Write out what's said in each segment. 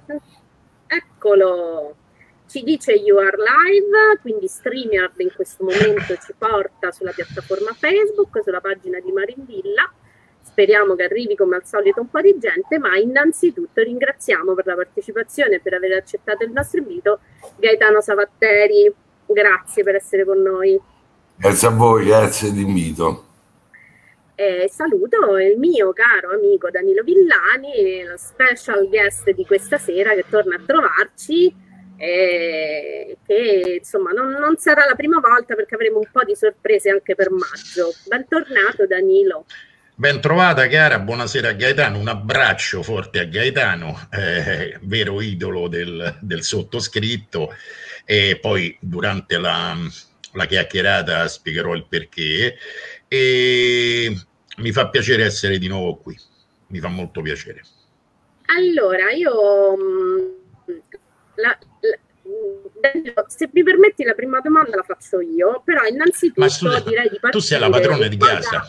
Eccolo, ci dice You Are Live, quindi StreamYard in questo momento ci porta sulla piattaforma Facebook, sulla pagina di Marimbilla. Speriamo che arrivi come al solito un po' di gente, ma innanzitutto ringraziamo per la partecipazione e per aver accettato il nostro invito Gaetano Savatteri. Grazie per essere con noi. Grazie a voi, grazie dell'invito. Saluto il mio caro amico Danilo Villani, lo special guest di questa sera che torna a trovarci, che insomma non sarà la prima volta perché avremo un po' di sorprese anche per maggio. Bentornato Danilo. Ben trovata Chiara, buonasera a Gaetano, un abbraccio forte a Gaetano, vero idolo del sottoscritto, e poi durante la chiacchierata spiegherò il perché, e mi fa piacere essere di nuovo qui, mi fa molto piacere. Allora, se mi permetti la prima domanda la faccio io, però innanzitutto direi di partire... Tu sei la padrona di casa.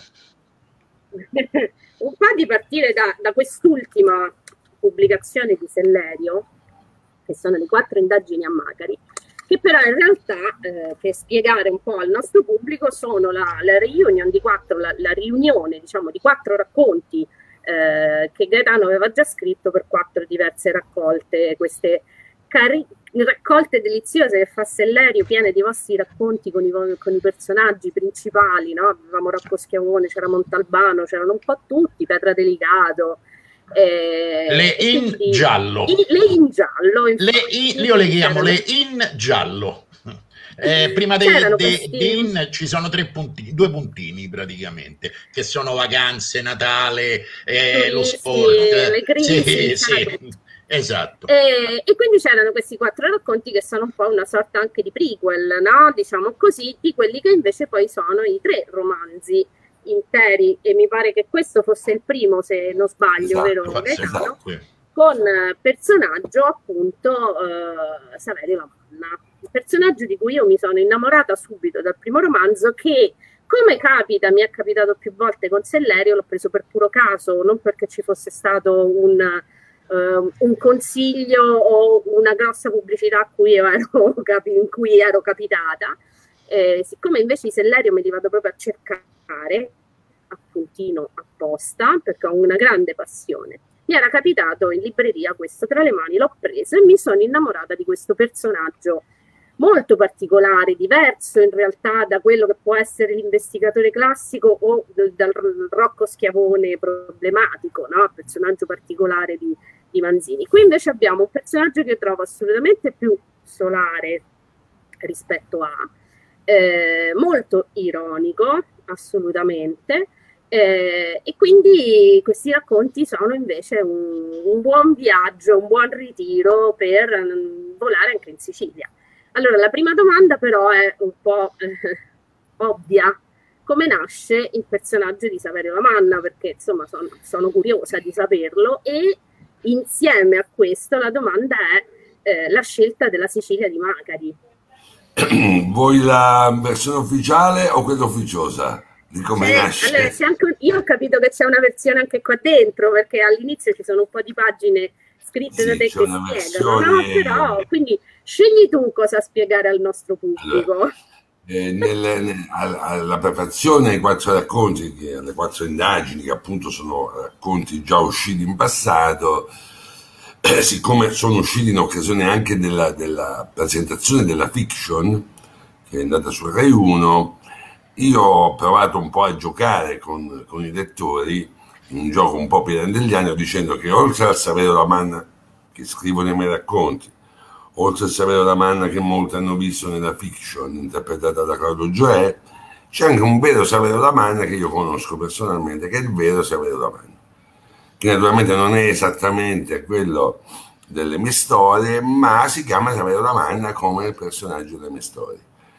Un po' di partire da quest'ultima pubblicazione di Sellerio, che sono le 4 indagini a Macari, che però in realtà, per spiegare un po' al nostro pubblico, sono la reunion di 4, la riunione diciamo di 4 racconti che Gaetano aveva già scritto per 4 diverse raccolte, queste raccolte deliziose che fa Sellerio, piene di vostri racconti con i personaggi principali, no? Avevamo Rocco Schiavone, c'era Montalbano, c'erano un po' tutti, Pedra Delicato, le in giallo, le in giallo, io le chiamo le in giallo. Prima di in ci sono 2 puntini praticamente, che sono vacanze, Natale, lo sport, le crisi, sì. Esatto. E quindi c'erano questi 4 racconti che sono un po' una sorta anche di prequel, no? Diciamo così, di quelli che invece poi sono i 3 romanzi interi, e mi pare che questo fosse il primo, se non sbaglio, vero Gaetano? Con personaggio appunto Saverio Lamanna, il personaggio di cui io mi sono innamorata subito dal primo romanzo, che come capita, mi è capitato più volte con Sellerio, l'ho preso per puro caso, non perché ci fosse stato un consiglio o una grossa pubblicità in cui ero capitata. Siccome invece i Sellerio me li vado proprio a cercare appuntino apposta perché ho una grande passione, mi era capitato in libreria questo tra le mani, l'ho preso e mi sono innamorata di questo personaggio molto particolare, diverso in realtà da quello che può essere l'investigatore classico o dal Rocco Schiavone problematico, no? Il personaggio particolare di Manzini. Qui invece abbiamo un personaggio che trovo assolutamente più solare rispetto a, molto ironico, assolutamente, e quindi questi racconti sono invece un buon viaggio, un buon ritiro per volare anche in Sicilia. Allora, la prima domanda però è un po' ovvia. Come nasce il personaggio di Saverio Lamanna? Perché insomma sono curiosa di saperlo, e insieme a questo la domanda è la scelta della Sicilia di Macari. Vuoi la versione ufficiale o quella ufficiosa? Di come nasce? Allora, io ho capito che c'è una versione anche qua dentro, perché all'inizio ci sono un po' di pagine scritte da te che spiegano, no? Però, quindi scegli tu cosa spiegare al nostro pubblico. Allora, alla prefazione ai 4 racconti, alle 4 indagini, che appunto sono racconti già usciti in passato, siccome sono usciti in occasione anche della presentazione della fiction che è andata sul Rai 1, io ho provato un po' a giocare con i lettori in un gioco un po' pirandelliano, dicendo che oltre al Saverio Lamanna che scrivo nei miei racconti, oltre al Saverio Lamanna che molti hanno visto nella fiction interpretata da Claudio Gioè, c'è anche un vero Saverio Lamanna che io conosco personalmente, che è il vero Saverio Lamanna, che naturalmente non è esattamente quello delle mie storie, ma si chiama Saverio Lamanna come il personaggio delle mie storie.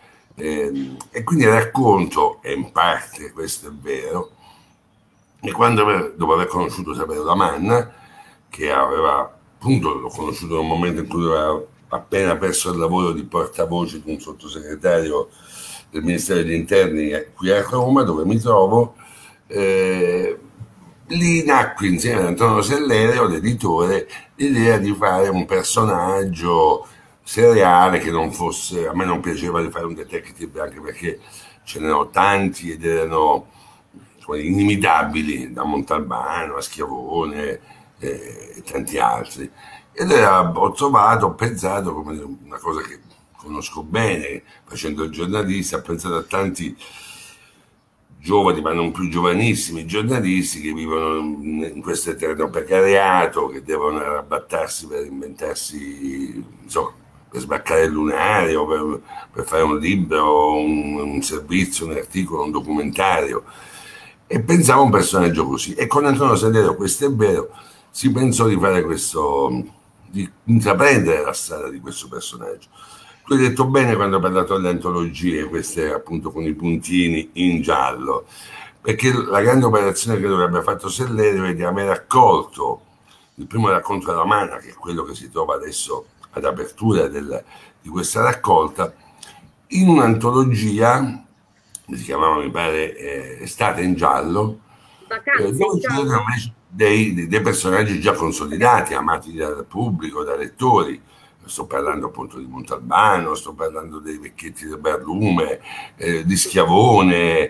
E quindi racconto, e in parte questo è vero, e quando dopo aver conosciuto Saverio Lamanna, che aveva appunto, l'ho conosciuto in un momento in cui aveva appena perso il lavoro di portavoce di un sottosegretario del Ministero degli Interni qui a Roma, dove mi trovo, lì nacque insieme ad Antonio Sellerio, l'editore, l'idea di fare un personaggio seriale che non fosse, a me non piaceva di fare un detective anche perché ce n'erano tanti ed erano inimitabili, da Montalbano a Schiavone e tanti altri. Ed ho pensato come una cosa che conosco bene, facendo il giornalista, ho pensato a tanti giovani, ma non più giovanissimi giornalisti che vivono in questo eterno precariato, che devono arrabattarsi per inventarsi, insomma, per sbaccare il lunario, per fare un libro, un servizio, un articolo, un documentario. E pensavo a un personaggio così. E con Antonio Sellerio, questo è vero, si pensò di fare di intraprendere la strada di questo personaggio. Tu hai detto bene quando hai parlato delle antologie, queste appunto con i puntini in giallo, perché la grande operazione che dovrebbe aver fatto Sellerio è di aver accolto il primo racconto della Manna, che è quello che si trova adesso ad apertura di questa raccolta, in un'antologia che si chiamava, mi pare, Estate in giallo, dove ci sono dei personaggi già consolidati, amati dal pubblico, dai lettori. Sto parlando appunto di Montalbano, sto parlando dei vecchietti del Barlume, di Schiavone,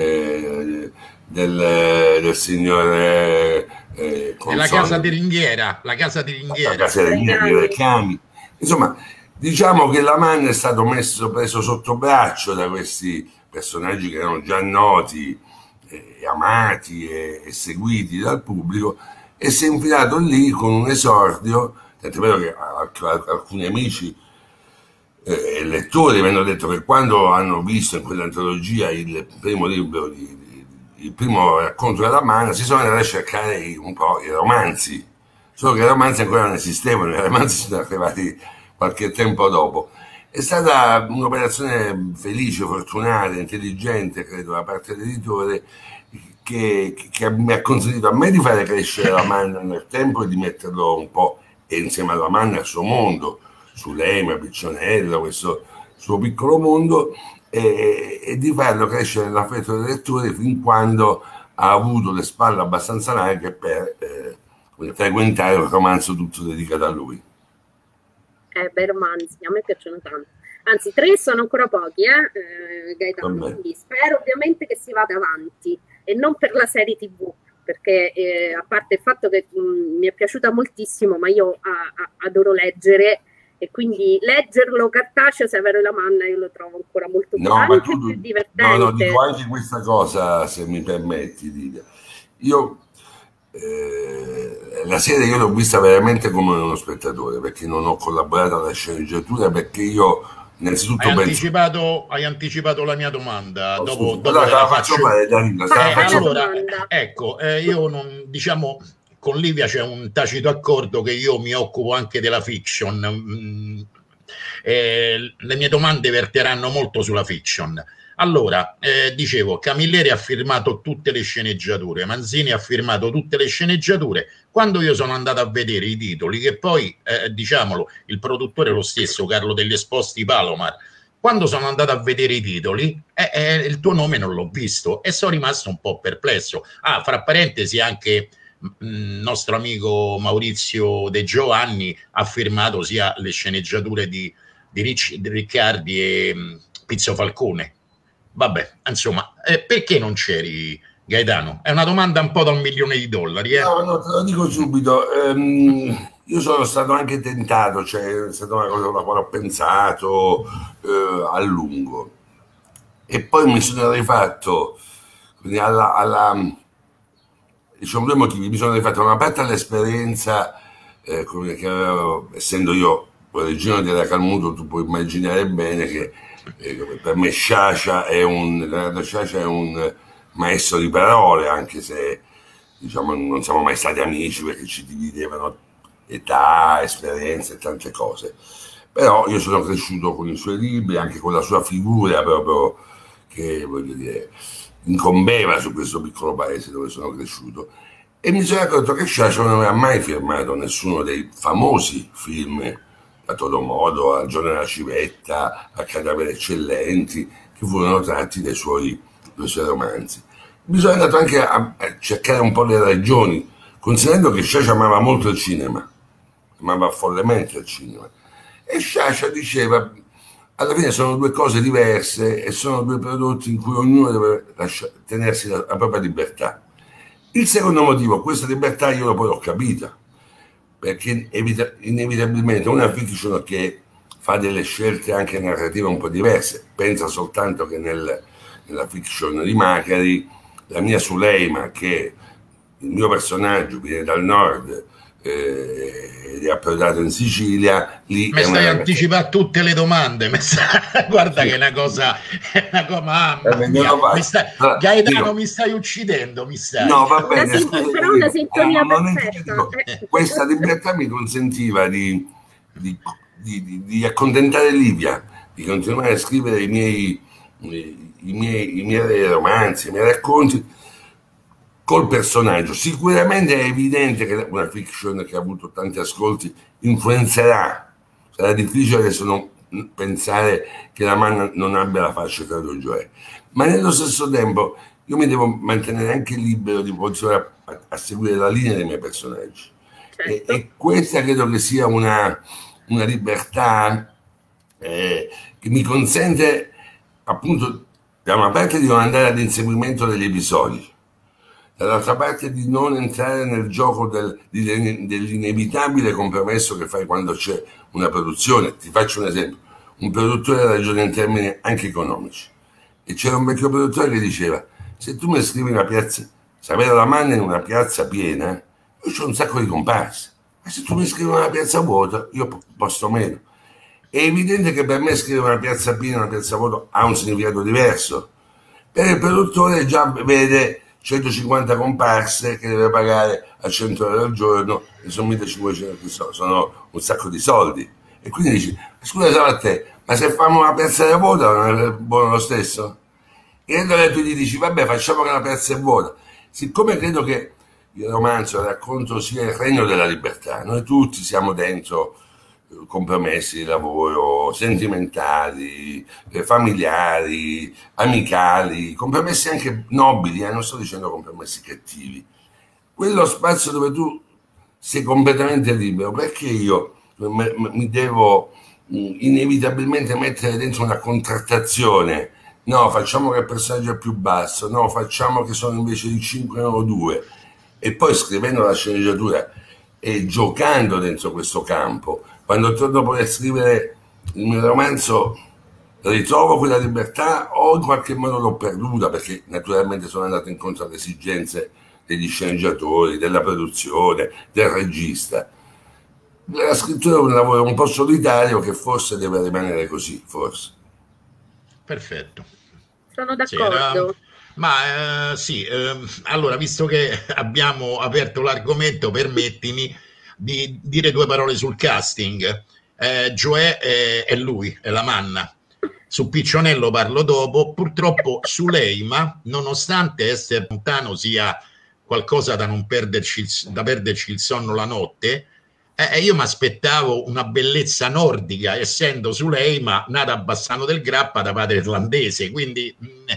del signore la casa di Ringhiera, la casa di Ringhiera di Recami. Insomma, diciamo che la Manna è stato preso sotto braccio da questi personaggi che erano già noti, amati e seguiti dal pubblico, e si è infilato lì con un esordio. Tant'è vero che alcuni amici e lettori mi hanno detto che quando hanno visto in quell'antologia il primo libro, il primo racconto della Manna, si sono andati a cercare un po' i romanzi, solo che i romanzi ancora non esistevano, i romanzi sono arrivati qualche tempo dopo. È stata un'operazione felice, fortunata, intelligente, credo, da parte dell'editore, che mi ha consentito a me di fare crescere la Manna nel tempo e di metterlo un po' e insieme alla Manna al suo mondo, Sulema, Piccionello, questo suo piccolo mondo, e di farlo crescere nell'affetto dei lettori fin quando ha avuto le spalle abbastanza larghe per frequentare un romanzo tutto dedicato a lui. Bei romanzi, a me piacciono tanto. Anzi, 3 sono ancora pochi, Gaetano, quindi spero ovviamente che si vada avanti, e non per la serie TV, perché a parte il fatto che mi è piaciuta moltissimo, ma io adoro leggere, e quindi leggerlo cartaceo, Severo la Manna, io lo trovo ancora molto più divertente. No, dico anche questa cosa, se mi permetti, Lidia. Io la serie io l'ho vista veramente come uno spettatore, perché non ho collaborato alla sceneggiatura, perché io innanzitutto hai anticipato la mia domanda. Dopo allora la faccio fare, ecco, io non, diciamo, con Livia c'è un tacito accordo che io mi occupo anche della fiction. Le mie domande verteranno molto sulla fiction. Allora, dicevo, Camilleri ha firmato tutte le sceneggiature, Manzini ha firmato tutte le sceneggiature. Quando io sono andato a vedere i titoli, che poi, diciamolo, il produttore è lo stesso, Carlo degli Esposti Palomar, quando sono andato a vedere i titoli, il tuo nome non l'ho visto e sono rimasto un po' perplesso. Ah, fra parentesi, anche il nostro amico Maurizio De Giovanni ha firmato sia le sceneggiature di Riccardi e Pizzo Falcone. Vabbè, insomma, perché non c'eri, Gaetano? È una domanda un po' da $1 milione. No, te lo dico subito. Io sono stato anche tentato, cioè è stata una cosa alla quale ho pensato a lungo. E poi mi sono rifatto diciamo, 2 motivi. Mi sono rifatto una parte all'esperienza, che avevo, essendo io originario della Calmuto, tu puoi immaginare bene che per me Leonardo Sciascia è un maestro di parole, anche se diciamo non siamo mai stati amici perché ci dividevano età, esperienze e tante cose. Però io sono cresciuto con i suoi libri, anche con la sua figura proprio, che voglio dire incombeva su questo piccolo paese dove sono cresciuto, e mi sono accorto che Sciascia non aveva mai firmato nessuno dei famosi film, a Todomodo, al Giorno della Civetta, a Cadaveri Eccellenti, che furono tratti dai suoi romanzi. bisogna andato anche a cercare un po' le ragioni, considerando che Sciascia amava molto il cinema, amava follemente il cinema, e Sciascia diceva alla fine sono due cose diverse e sono due prodotti in cui ognuno deve tenersi la propria libertà. Il secondo motivo, questa libertà io poi l'ho capita, perché inevitabilmente una fiction che fa delle scelte anche narrative un po' diverse, pensa soltanto che nella fiction di Macari, la mia Suleima, che il mio personaggio viene dal nord ed è approdato in Sicilia, lì mi stai anticipando tutte le domande, guarda sì. Che è una cosa mamma mia, Gaetano, mi stai uccidendo, mi stai. No, va bene, però una sintonia perfetta. Questa libertà mi consentiva di accontentare Livia, di continuare a scrivere i miei romanzi, i miei racconti col personaggio. Sicuramente è evidente che una fiction che ha avuto tanti ascolti influenzerà. Sarà difficile adesso pensare che la Manna non abbia la faccia tra due Gioè, ma nello stesso tempo io mi devo mantenere anche libero di continuare a seguire la linea dei miei personaggi. Certo. E questa credo che sia una libertà che mi consente appunto da una parte di non andare ad inseguimento degli episodi, dall'altra parte di non entrare nel gioco dell'inevitabile compromesso che fai quando c'è una produzione. Ti faccio un esempio: un produttore ragiona in termini anche economici, e c'era un vecchio produttore che diceva: se tu mi scrivi una piazza, sapere la Manna in una piazza piena, io c'ho un sacco di comparse, ma se tu mi scrivi una piazza vuota, io posto meno. È evidente che per me scrivere una piazza piena e una piazza vuota ha un significato diverso. Per il produttore già vede 150 comparse che deve pagare a 100 euro al giorno, e sono 1500, sono un sacco di soldi. E quindi dici: scusa Salvattè, ma se fanno una piazza di vuota non è buono lo stesso? E allora tu gli dici: vabbè, facciamo che la piazza è vuota. Siccome credo che il romanzo, il racconto sia il regno della libertà, noi tutti siamo dentro compromessi di lavoro, sentimentali, familiari, amicali, compromessi anche nobili, non sto dicendo compromessi cattivi. Quello spazio dove tu sei completamente libero, perché io mi devo inevitabilmente mettere dentro una contrattazione? No, facciamo che il personaggio è più basso, no, facciamo che sono invece di 5 o 2, e poi scrivendo la sceneggiatura e giocando dentro questo campo, quando torno poi a scrivere il mio romanzo, ritrovo quella libertà o in qualche modo l'ho perduta, perché naturalmente sono andato incontro alle esigenze degli sceneggiatori, della produzione, del regista. La scrittura è un lavoro un po' solitario che forse deve rimanere così, forse. Perfetto. Sono d'accordo. Ma sì, allora, visto che abbiamo aperto l'argomento, permettimi di dire due parole sul casting. Gioè è lui, è la Manna. Su Piccionello parlo dopo. Purtroppo Suleima, nonostante Ester Pontano sia qualcosa da non perderci, da perderci il sonno la notte, io mi aspettavo una bellezza nordica, essendo Suleima nata a Bassano del Grappa da padre irlandese, quindi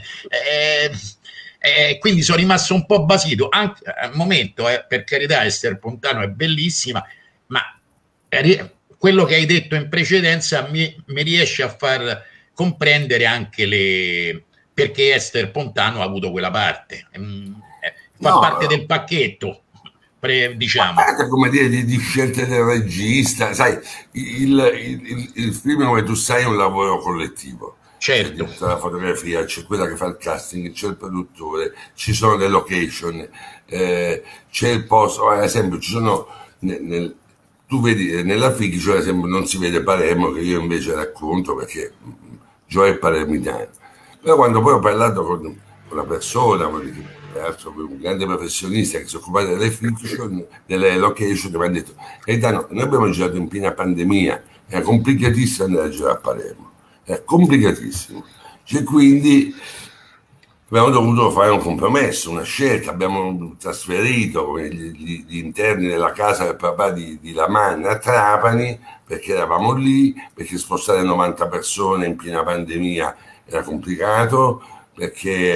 sono rimasto un po' basito. Anche al momento, per carità, Ester Pontano è bellissima, ma quello che hai detto in precedenza mi riesce a far comprendere anche perché Ester Pontano ha avuto quella parte. Fa parte del pacchetto. Diciamo, come dire, di scelte del regista, sai, il film, come tu sai, è un lavoro collettivo. Certo. C'è tutta la fotografia, c'è quella che fa il casting, c'è il produttore, ci sono le location, c'è il post. Ad esempio, ci sono tu vedi nella fiction, ad esempio, non si vede Palermo, che io invece racconto perché Gioè è palermitano. Però quando poi ho parlato con la persona, un grande professionista che si occupa delle fiction, delle location, mi ha detto: Gaetano, noi abbiamo girato in piena pandemia, era complicatissimo andare a girare a Palermo, è complicatissimo, cioè, quindi abbiamo dovuto fare un compromesso, una scelta, abbiamo trasferito gli interni della casa del papà di La Manna a Trapani, perché eravamo lì, perché spostare 90 persone in piena pandemia era complicato, perché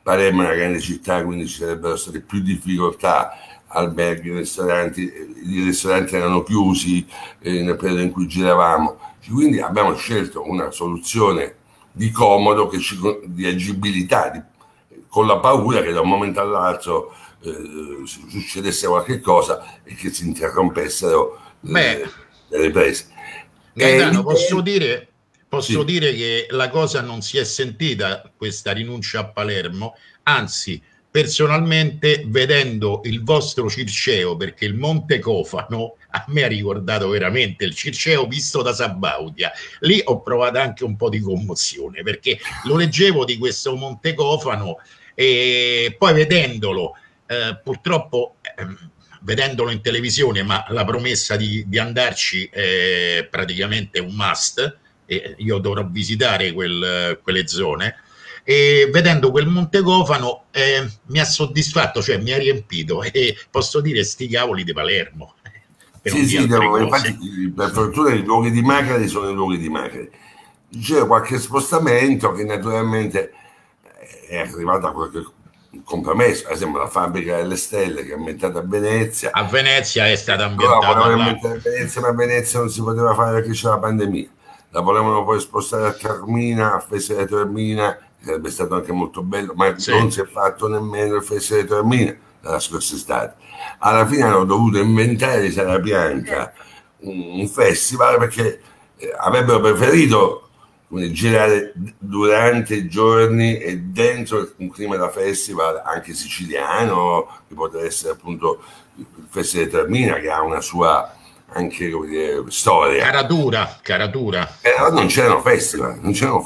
Palermo è una grande città, quindi ci sarebbero state più difficoltà, alberghi, ristoranti, i ristoranti erano chiusi nel periodo in cui giravamo, quindi abbiamo scelto una soluzione di comodo, di agibilità, con la paura che da un momento all'altro succedesse qualche cosa e che si interrompessero le riprese. Gaetano, posso dire che la cosa non si è sentita, questa rinuncia a Palermo, anzi, personalmente, vedendo il vostro Circeo, perché il Monte Cofano a me ha ricordato veramente il Circeo visto da Sabaudia, lì ho provato anche un po' di commozione, perché lo leggevo di questo Monte Cofano e poi vedendolo, purtroppo vedendolo in televisione, ma la promessa di andarci è praticamente un must, e io dovrò visitare quelle zone, e vedendo quel Monte Cofano mi ha soddisfatto, cioè mi ha riempito, e posso dire sti cavoli di Palermo. Sì, infatti per fortuna i luoghi di Macari sono i luoghi di Macari. C'è qualche spostamento che naturalmente è arrivato a qualche compromesso, ad esempio la fabbrica delle stelle che è ambientata a Venezia. A Venezia è stata ambientata a Venezia, ma a Venezia non si poteva fare perché c'era la pandemia. La volevano poi spostare a Taormina, a Festival di Taormina, che sarebbe stato anche molto bello, ma non si è fatto nemmeno il Festival di Taormina la scorsa estate. Alla fine hanno dovuto inventare di Sala Bianca un festival perché avrebbero preferito girare durante i giorni e dentro un clima da festival anche siciliano, che potrebbe essere appunto il Festival di Taormina, che ha una sua anche storia, caratura. Però non c'erano festival,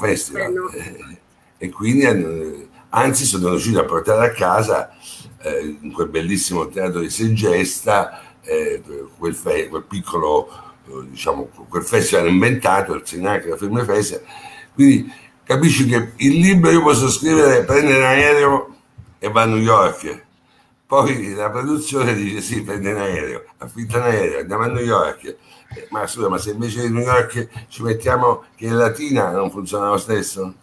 e quindi anzi sono riusciti a portare a casa in quel bellissimo teatro di Segesta quel piccolo diciamo quel festival inventato, il Sinacra Film Festival. Quindi capisci che il libro io posso scrivere, prendere un aereo e va a New York, poi la produzione dice sì, prende un aereo, affitta un aereo, andiamo a New York, ma scusa, ma se invece di New York ci mettiamo che è Latina, non funziona lo stesso?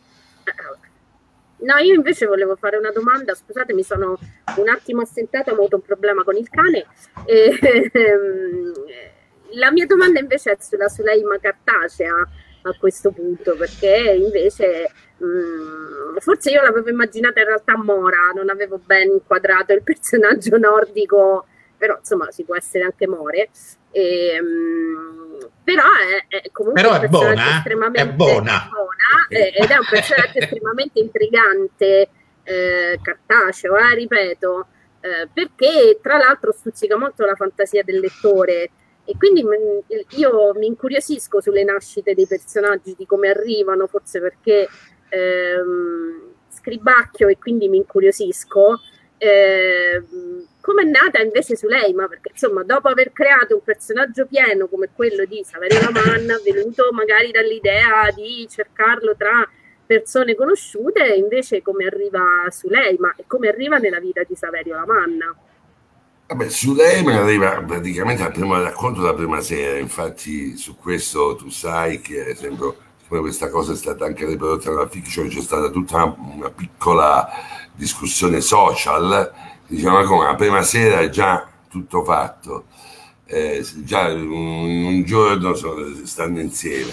No, io invece volevo fare una domanda, scusate, mi sono un attimo assentata, ho avuto un problema con il cane. La mia domanda invece è sulla Suleima cartacea a questo punto, perché invece forse io l'avevo immaginata in realtà mora, non avevo ben inquadrato il personaggio nordico, però insomma si può essere anche more. Però è comunque però un personaggio estremamente buona ed è un personaggio estremamente intrigante, cartaceo, ripeto, perché tra l'altro stuzzica molto la fantasia del lettore, e quindi io mi incuriosisco sulle nascite dei personaggi, di come arrivano, forse perché scribacchio e quindi mi incuriosisco. Come è nata invece Suleima? Perché insomma, dopo aver creato un personaggio pieno come quello di Saverio Lamanna, venuto magari dall'idea di cercarlo tra persone conosciute, invece come arriva Suleima e come arriva nella vita di Saverio Lamanna? Vabbè, Suleima arriva praticamente al primo racconto della prima sera, infatti su questo tu sai che ad esempio come questa cosa è stata anche riprodotta nella fiction, c'è stata tutta una piccola discussione social, diciamo, come la prima sera è già tutto fatto, già un giorno stanno insieme,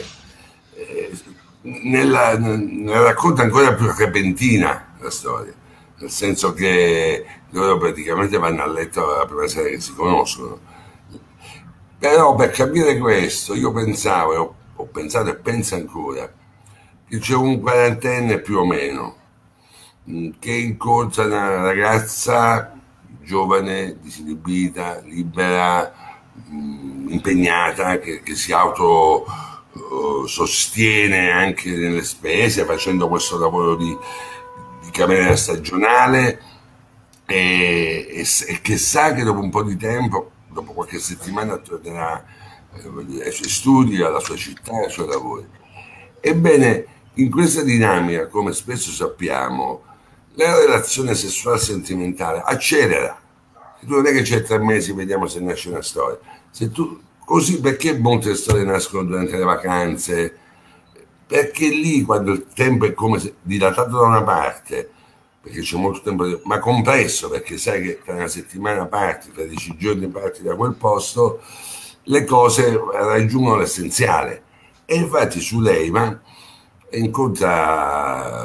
nel racconto ancora più repentina la storia, nel senso che loro praticamente vanno a letto la prima sera che si conoscono. Però per capire questo io pensavo, ho pensato e penso ancora, che c'è un quarantenne più o meno che incontra una ragazza giovane, disinibita, libera, impegnata, che si auto sostiene anche nelle spese facendo questo lavoro di cameriera stagionale, e che sa che dopo un po' di tempo, dopo qualche settimana, tornerà ai suoi studi, alla sua città, ai suoi lavori. Ebbene, in questa dinamica, come spesso sappiamo, la relazione sessuale sentimentale accelera. Se tu non è che c'è 3 mesi, vediamo se nasce una storia. Se tu, così, perché molte storie nascono durante le vacanze? Perché lì, quando il tempo è come dilatato da una parte, perché c'è molto tempo, ma compresso, perché sai che tra una settimana parti, tra 10 giorni parti da quel posto, le cose raggiungono l'essenziale. E infatti su Leiva incontra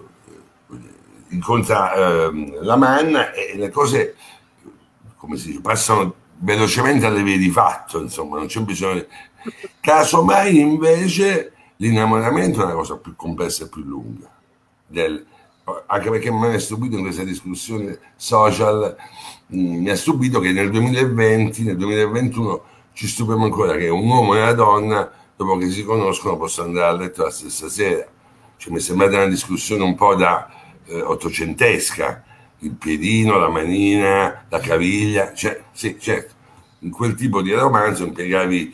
la Manna e le cose, come si dice, passano velocemente alle vie di fatto, insomma, non c'è bisogno. Casomai invece l'innamoramento è una cosa più complessa e più lunga, anche perché mi è stupito in questa discussione social, mi ha stupito che nel 2020, nel 2021 ci stupiamo ancora che un uomo e una donna, dopo che si conoscono, possono andare a letto la stessa sera. Cioè, mi è sembrata una discussione un po' da ottocentesca, il piedino, la manina, la caviglia, cioè, sì, certo, in quel tipo di romanzo impiegavi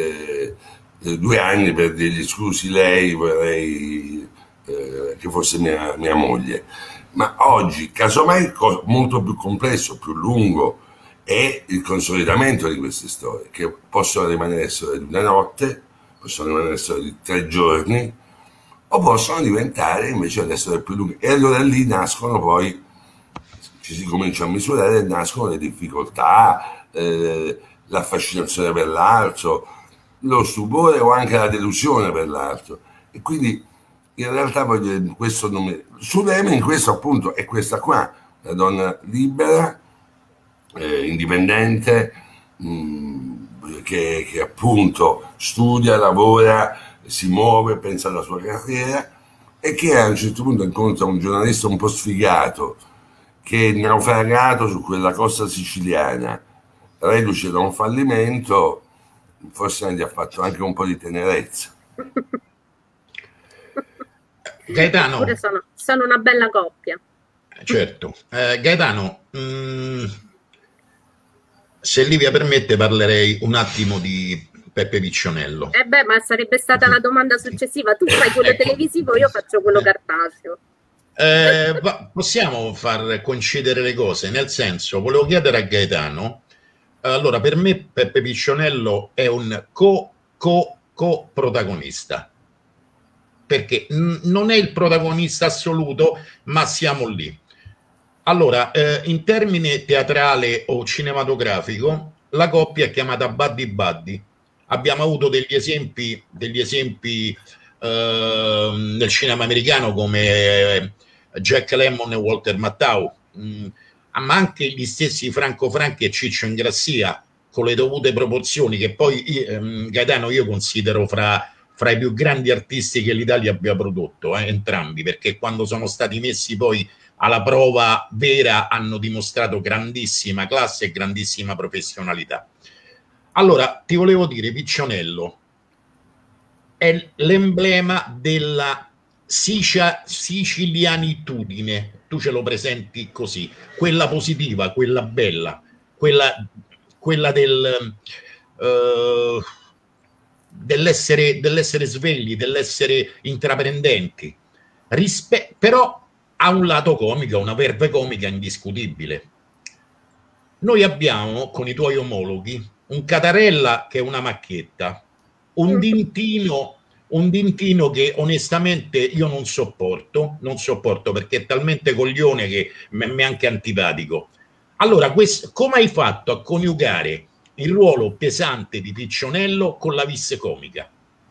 2 anni per dirgli scusi lei, vorrei che fosse mia moglie. Ma oggi, casomai, molto più complesso, più lungo, è il consolidamento di queste storie, che possono rimanere storie di una notte, possono rimanere storie di 3 giorni, o possono diventare invece le storie più lunghe. E allora lì nascono poi, ci si comincia a misurare, nascono le difficoltà, la fascinazione per l'altro, lo stupore o anche la delusione per l'altro. E quindi in realtà questo su Lema, in questo appunto è questa qua, la donna libera, indipendente, che appunto studia, lavora, si muove, pensa alla sua carriera, e che a un certo punto incontra un giornalista un po' sfigato che è naufragato su quella costa siciliana, reduce da un fallimento, forse gli ha fatto anche un po' di tenerezza. Gaetano, sono una bella coppia. Certo. Gaetano, se Livia permette parlerei un attimo di Peppe Piccionello. Ma sarebbe stata la domanda successiva. Tu fai quello televisivo, io faccio quello cartaceo. Possiamo far coincidere le cose, nel senso, volevo chiedere a Gaetano, allora, per me Peppe Piccionello è un co-protagonista, perché non è il protagonista assoluto, ma siamo lì. Allora, in termine teatrale o cinematografico, la coppia è chiamata Buddy Buddy. Abbiamo avuto degli esempi nel cinema americano come Jack Lemmon e Walter Matthau, ma anche gli stessi Franco Franchi e Ciccio Ingrassia, con le dovute proporzioni, che poi Gaetano io considero fra i più grandi artisti che l'Italia abbia prodotto, entrambi, perché quando sono stati messi poi alla prova vera hanno dimostrato grandissima classe e grandissima professionalità. Allora, ti volevo dire, Piccionello è l'emblema della sicilianitudine, tu ce lo presenti così, quella positiva, quella bella, quella dell'essere svegli, dell'essere intraprendenti, però ha un lato comico, una verve comica indiscutibile. Noi abbiamo, con i tuoi omologhi, un Catarella che è una macchietta, un Dintino che onestamente io non sopporto perché è talmente coglione che mi è anche antipatico. Allora, come hai fatto a coniugare il ruolo pesante di Piccionello con la vis comica?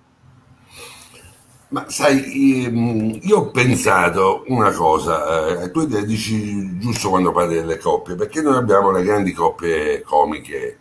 Ma sai, io ho pensato una cosa, tu dici giusto quando parli delle coppie, perché noi abbiamo le grandi coppie comiche,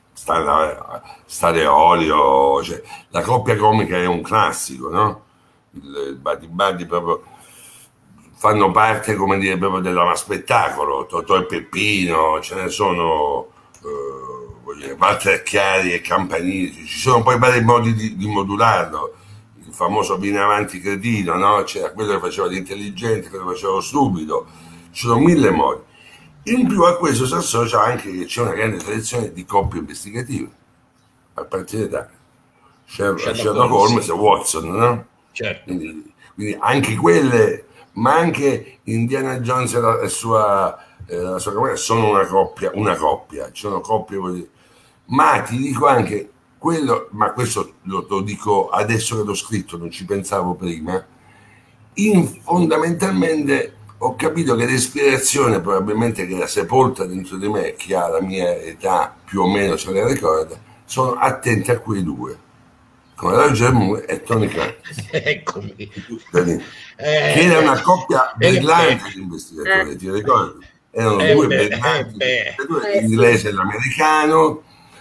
Stare Olio, cioè, la coppia comica è un classico, no? Il Buddy Buddy proprio fanno parte, come dire, proprio della spettacolo, Totò e Peppino, ce ne sono Walter Chiari e Campanili, ci sono poi vari modi di modularlo, il famoso viene avanti cretino, no? C'era quello che faceva l'intelligente, quello che faceva lo stupido, ci sono 1000 modi. In più a questo si associa anche che c'è una grande tradizione di coppie investigative, a partire da Sherlock Holmes e Watson, no? Certo. Quindi anche quelle, ma anche Indiana Jones e la sua compagnia sono una coppia, ci sono coppie, ma ti dico anche quello, ma questo lo dico adesso che l'ho scritto, non ci pensavo prima, fondamentalmente ho capito che l'ispirazione probabilmente che era sepolta dentro di me, che ha la mia età più o meno se la ricorda, sono attenti a quei due, come Roger Moore e Tony Curtis. Eccomi. Che era una coppia brillante di investigatori, ti ricordi? Erano due brillanti, l'inglese e l'americano,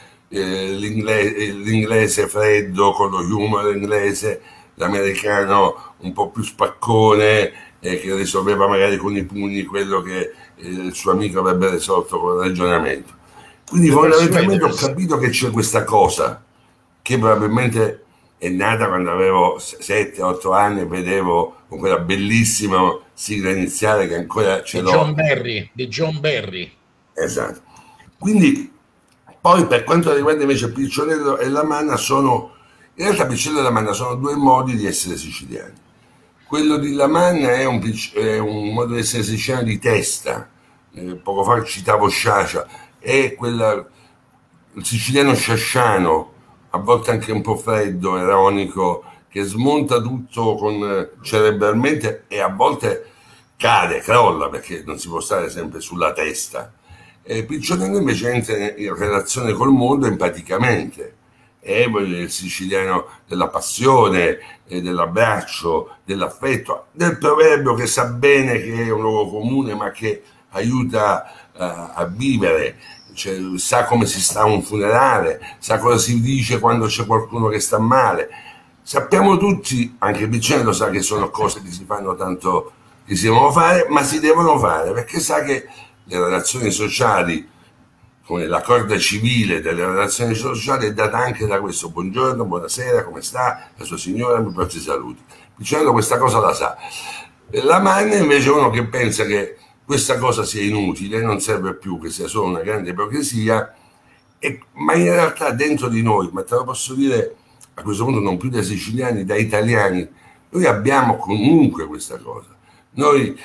l'inglese freddo con lo humor inglese, l'americano un po' più spaccone, che risolveva magari con i pugni quello che il suo amico avrebbe risolto con il ragionamento. Quindi fondamentalmente ho capito che c'è questa cosa che probabilmente è nata quando avevo 7-8 anni e vedevo con quella bellissima sigla iniziale che ancora ce l'ho. Di John Barry. Esatto. Quindi poi per quanto riguarda invece Piccionello e Lamanna in realtà Piccionello e Lamanna sono due modi di essere siciliani. Quello di Lamanna è un modo di essere siciliano di testa, poco fa citavo Sciascia, è il siciliano sciasciano, a volte anche un po' freddo, ironico, che smonta tutto cerebralmente e a volte cade, crolla, perché non si può stare sempre sulla testa. Piccionello invece entra in relazione col mondo empaticamente. È il siciliano della passione, dell'abbraccio, dell'affetto, del proverbio che sa bene che è un luogo comune ma che aiuta a vivere, cioè, sa come si sta a un funerale, sa cosa si dice quando c'è qualcuno che sta male. Sappiamo tutti, anche Piccionello sa che sono cose che si fanno tanto, che si devono fare, ma si devono fare perché sa che le relazioni sociali, come la corda civile delle relazioni sociali, è data anche da questo: buongiorno, buonasera, come sta la sua signora, mi porti saluti. Piccionello questa cosa la sa. Lamanna invece è uno che pensa che questa cosa sia inutile, non serve più, che sia solo una grande ipocrisia, ma in realtà dentro di noi, ma te lo posso dire a questo punto non più da siciliani, da italiani, noi abbiamo comunque questa cosa. Noi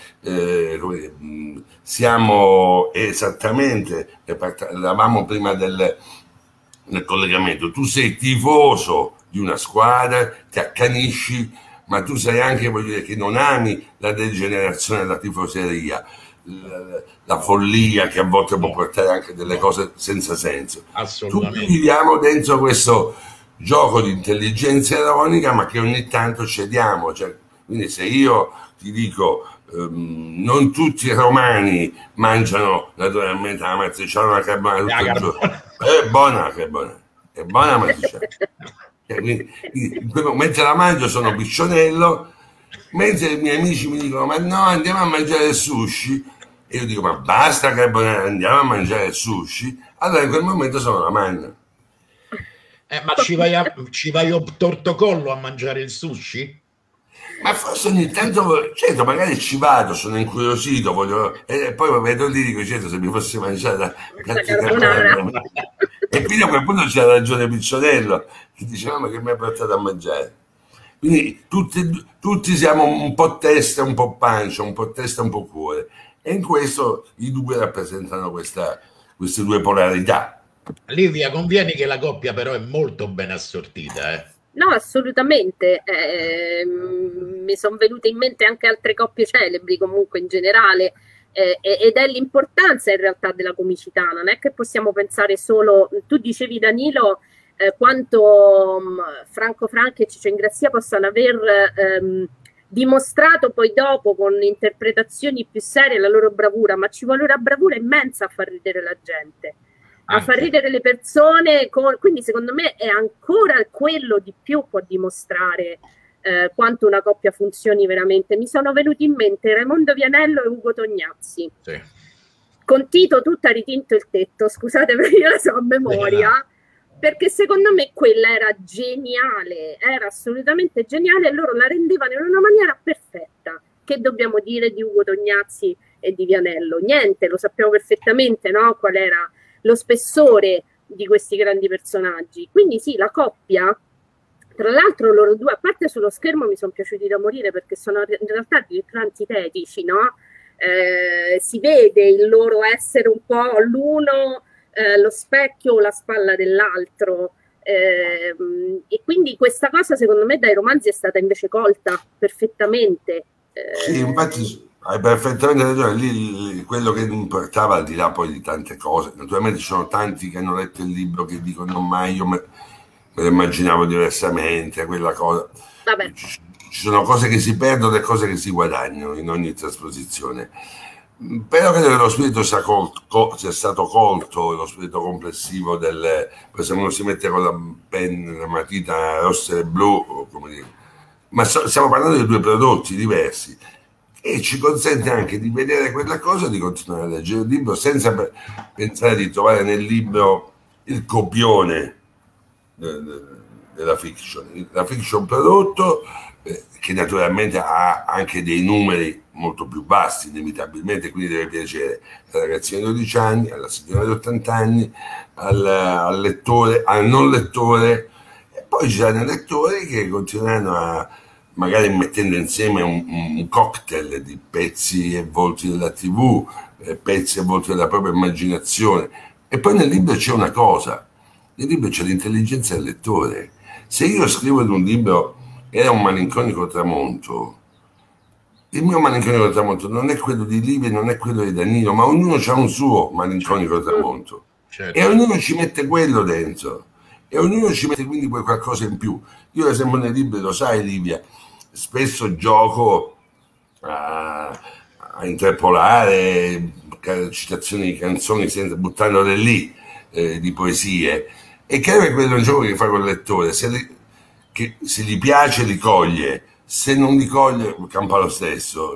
siamo esattamente, eravamo prima del collegamento, tu sei tifoso di una squadra, ti accanisci, ma tu sai anche, voglio dire, che non ami la degenerazione della tifoseria, la follia che a volte può portare anche delle cose senza senso. Assolutamente. Tutti viviamo dentro questo gioco di intelligenza ironica, ma che ogni tanto cediamo. Cioè, quindi se io ti dico non tutti i romani mangiano naturalmente la matriciana, la carbonara tutto il giorno, è buona la carbonara, è buona la matriciana. Quindi, mentre la mangio sono Piccionello, mentre i miei amici mi dicono ma no, andiamo a mangiare il sushi, e io dico ma basta carbonara, andiamo a mangiare il sushi, allora in quel momento sono la manna. Ma ci vai a Tortocollo a mangiare il sushi? Ma forse ogni tanto, certo, magari ci vado, sono incuriosito, e poi vedo lì, dico, certo, se mi fosse mangiata e quindi a quel punto c'era ragione Piccionello, che diceva ma che mi ha portato a mangiare. Quindi tutti siamo un po' testa, un po' pancia, un po' testa, un po' cuore, e in questo i due rappresentano queste due polarità. Livia, convieni che la coppia però è molto ben assortita, eh? No, assolutamente. Mi sono venute in mente anche altre coppie celebri comunque in generale, ed è l'importanza in realtà della comicità. Non è che possiamo pensare solo, tu dicevi Danilo, quanto Franco Franchi e Ciccio Ingrassia possano aver dimostrato poi dopo con interpretazioni più serie la loro bravura, ma ci vuole una bravura immensa a far ridere la gente, a far ridere le persone, quindi secondo me è ancora quello di più può dimostrare quanto una coppia funzioni veramente. Mi sono venuti in mente Raimondo Vianello e Ugo Tognazzi. Sì. Con Tito tutta ritinto il tetto, scusate perché io la so a memoria, perché secondo me quella era geniale, era assolutamente geniale, e loro la rendevano in una maniera perfetta. Che dobbiamo dire di Ugo Tognazzi e di Vianello? Niente, lo sappiamo perfettamente, no? Qual era lo spessore di questi grandi personaggi. Quindi sì, la coppia, tra l'altro loro due, a parte sullo schermo mi sono piaciuti da morire perché sono in realtà addirittura antitetici, no? Si vede il loro essere un po' l'uno lo specchio o la spalla dell'altro, e quindi questa cosa secondo me dai romanzi è stata invece colta perfettamente. Sì, infatti Hai perfettamente ragione, lì quello che importava, al di là poi di tante cose, naturalmente ci sono tanti che hanno letto il libro che dicono ma io me lo immaginavo diversamente, quella cosa. Vabbè. Ci sono cose che si perdono e cose che si guadagnano in ogni trasposizione. Però credo che lo spirito sia stato colto, lo spirito complessivo se uno si mette con la penna, la matita rossa e blu, come dire. Ma stiamo parlando di due prodotti diversi e ci consente anche di vedere quella cosa e di continuare a leggere il libro senza pensare di trovare nel libro il copione della fiction. La fiction prodotto che naturalmente ha anche dei numeri molto più bassi inevitabilmente, quindi deve piacere al ragazzino di 12 anni, alla signora di 80 anni, al lettore, al non lettore, e poi ci saranno lettori che continueranno a, magari mettendo insieme un cocktail di pezzi e volti della TV, pezzi e volti della propria immaginazione. E poi nel libro c'è una cosa, nel libro c'è l'intelligenza del lettore. Se io scrivo in un libro era un malinconico tramonto, il mio malinconico tramonto non è quello di Livia, non è quello di Danilo, ma ognuno ha un suo malinconico tramonto, certo. E ognuno ci mette quello dentro e ognuno ci mette quindi poi qualcosa in più. Io ad esempio nei libri, lo sai Livia, spesso gioco a interpolare citazioni di canzoni buttandole lì, di poesie, e credo che quello è un gioco che fa col lettore, che se gli piace li coglie, se non li coglie campa lo stesso,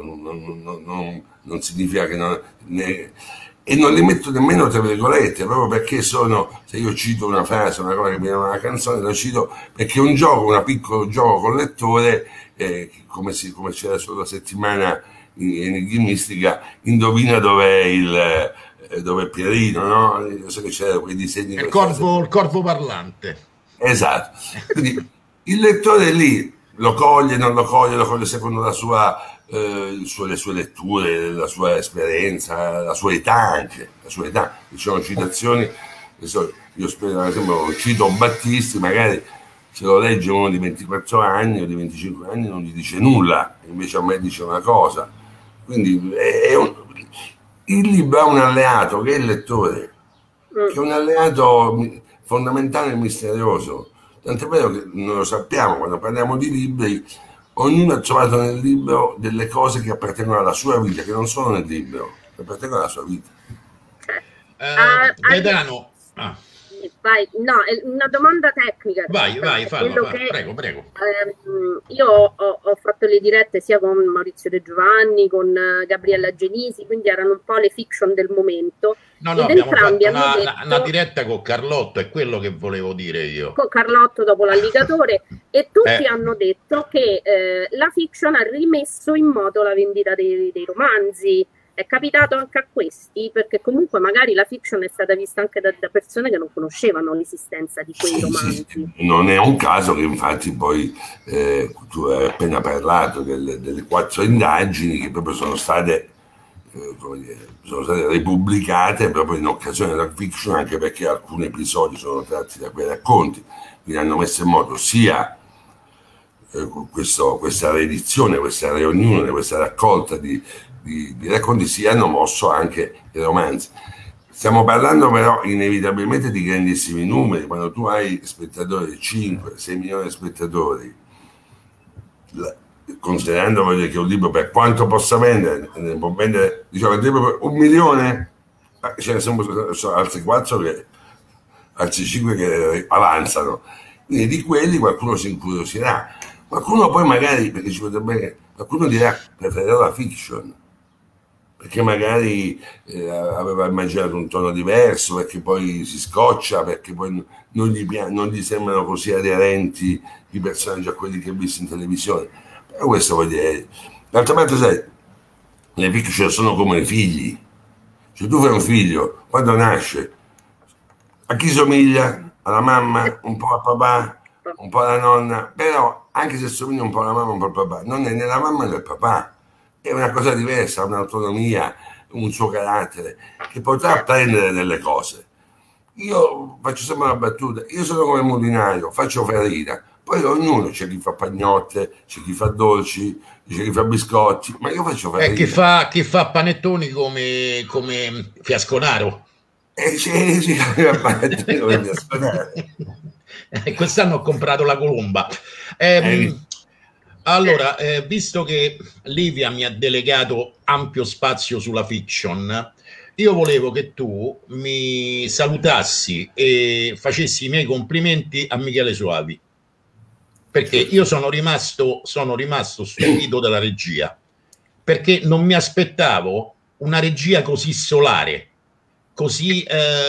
non significa che non, e non li metto nemmeno tra virgolette, proprio perché se io cito una frase, una cosa che viene da una canzone, la cito perché è un gioco, un piccolo gioco col lettore, come c'era sulla settimana enigmistica, indovina dov'è dove Pierino, no? Io so che c'erano quei disegni. Il corvo parlante. Esatto. Quindi il lettore lì lo coglie, non lo coglie secondo le sue letture, la sua esperienza, la sua età anche, la sua età. Ci sono citazioni, io spero, ad esempio, cito Battisti, magari se lo legge uno di 24 anni o di 25 anni non gli dice nulla, invece a me dice una cosa. Quindi il libro ha un alleato che è il lettore, che è un alleato fondamentale e misterioso. Tant'è vero che non lo sappiamo, quando parliamo di libri, ognuno ha trovato nel libro delle cose che appartengono alla sua vita, che non sono nel libro, che appartengono alla sua vita. Gaetano. Vai, no, è una domanda tecnica. Vai, prego. Io ho fatto le dirette sia con Maurizio De Giovanni, con Gabriella Genisi, quindi erano un po' le fiction del momento. No, abbiamo fatto una diretta con Carlotto, è quello che volevo dire io. Con Carlotto dopo l'alligatore, e tutti hanno detto che la fiction ha rimesso in moto la vendita dei romanzi. È capitato anche a questi, perché comunque magari la fiction è stata vista anche da persone che non conoscevano l'esistenza di quei romanzi. Sì. Non è un caso che infatti poi tu hai appena parlato delle 4 indagini che proprio sono state ripubblicate proprio in occasione della fiction, anche perché alcuni episodi sono tratti da quei racconti, quindi hanno messo in moto sia questa riedizione, questa riunione, questa raccolta di racconti, si hanno mosso anche i romanzi. Stiamo parlando però inevitabilmente di grandissimi numeri. Quando tu hai spettatori, 5-6 milioni di spettatori, considerando che un libro per quanto possa vendere, ne può vendere, diciamo, il libro per 1 milione, ce ne sono altri 4 che altri 5 che avanzano, quindi di quelli qualcuno si incuriosirà, qualcuno poi magari, perché ci potrebbe, qualcuno dirà preferirò la fiction, perché magari aveva immaginato un tono diverso, perché poi si scoccia, perché poi non gli sembrano così aderenti i personaggi a quelli che ha visto in televisione. Però questo vuol dire, d'altra parte sai, le fiction sono come i figli, cioè tu fai un figlio, quando nasce, a chi somiglia? Alla mamma, un po' al papà, un po' alla nonna, però anche se somiglia un po' alla mamma, un po' al papà, non è né la mamma né il papà. È una cosa diversa, ha un'autonomia, un suo carattere, che potrà apprendere delle cose. Io faccio sempre una battuta, io sono come Mulinaio, faccio farina, Poi ognuno, c'è chi fa pagnotte, c'è chi fa dolci, c'è chi fa biscotti, ma io faccio fare chi fa panettoni come Fiasconaro. c'è chi fa panettoni come Fiasconaro. Quest'anno ho comprato la colomba. Allora, visto che Livia mi ha delegato ampio spazio sulla fiction, io volevo che tu mi salutassi e facessi i miei complimenti a Michele Soavi, perché io sono rimasto stupito dalla regia, perché non mi aspettavo una regia così solare, così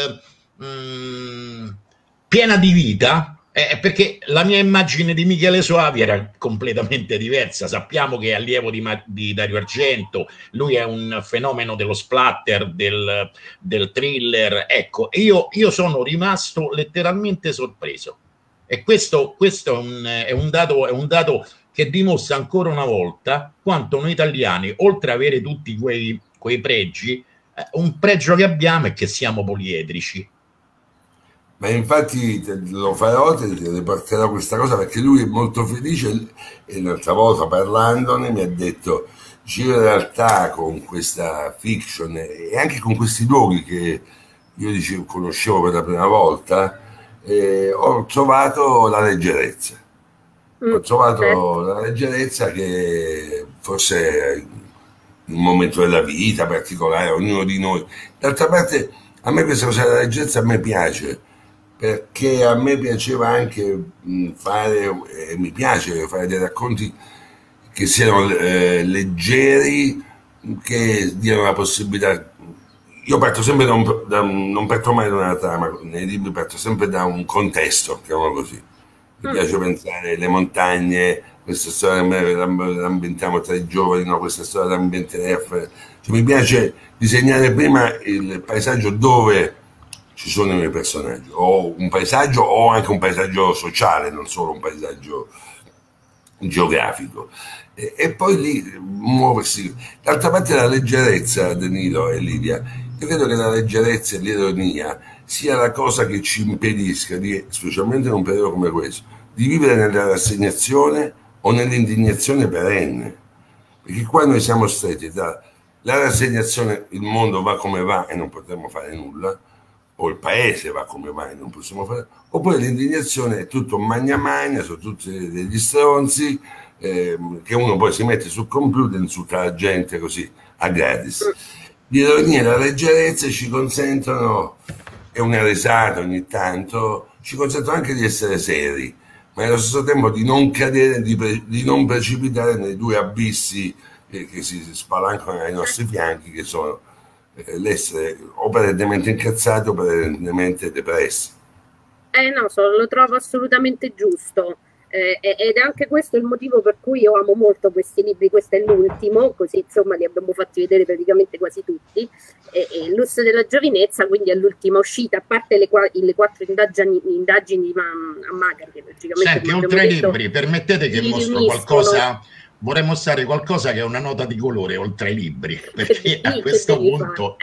piena di vita. Perché la mia immagine di Michele Soavi era completamente diversa. Sappiamo che è allievo di Dario Argento, lui è un fenomeno dello splatter, del thriller. Ecco, io sono rimasto letteralmente sorpreso. E questo è un dato che dimostra ancora una volta quanto noi italiani, oltre ad avere tutti quei pregi, un pregio che abbiamo è che siamo poliedrici. Ma infatti lo farò, ti riporterò questa cosa perché lui è molto felice e l'altra volta parlandone mi ha detto, io in realtà con questa fiction e anche con questi luoghi che io conoscevo per la prima volta, ho trovato la leggerezza. Ho trovato la leggerezza che forse è un momento della vita particolare, ognuno di noi. D'altra parte a me questa cosa della leggerezza a me piace, perché a me piaceva anche mi piace fare dei racconti che siano leggeri, che diano la possibilità. Io parto sempre non parto mai da una trama, nei libri parto sempre da un contesto, chiamiamolo così. Mi piace pensare le montagne, questa storia l'ambientiamo tra i giovani, no, questa storia l'ambienterei cioè, mi piace disegnare prima il paesaggio dove ci sono i miei personaggi, o un paesaggio o anche un paesaggio sociale, non solo un paesaggio geografico, e poi lì muoversi. D'altra parte la leggerezza, Danilo e Lidia, io credo che la leggerezza e l'ironia sia la cosa che ci impedisca, specialmente in un periodo come questo, di vivere nella rassegnazione o nell'indignazione perenne, perché qua noi siamo stretti tra la rassegnazione, il mondo va come va e non potremo fare nulla, o il paese va come va e non possiamo fare, oppure l'indignazione è tutto magna magna, sono tutti degli stronzi, che uno poi si mette sul computer e insulta la gente così a gratis. L'ironia e la leggerezza ci consentono, e una risata ogni tanto, ci consentono anche di essere seri, ma allo stesso tempo di non cadere, di non precipitare nei due abissi che si spalancano ai nostri fianchi, che sono l'essere o perennemente incazzati o perennemente depressi. No, lo trovo assolutamente giusto. Ed è anche questo il motivo per cui io amo molto questi libri. Questo è l'ultimo, così insomma li abbiamo fatti vedere praticamente quasi tutti. Il lusso della giovinezza, quindi è l'ultima uscita, a parte le 4 indagini a Magari, che logicamente. Senti, oltre ai libri, permettete che mostro qualcosa. Vorrei mostrare qualcosa che è una nota di colore oltre ai libri, perché a questo punto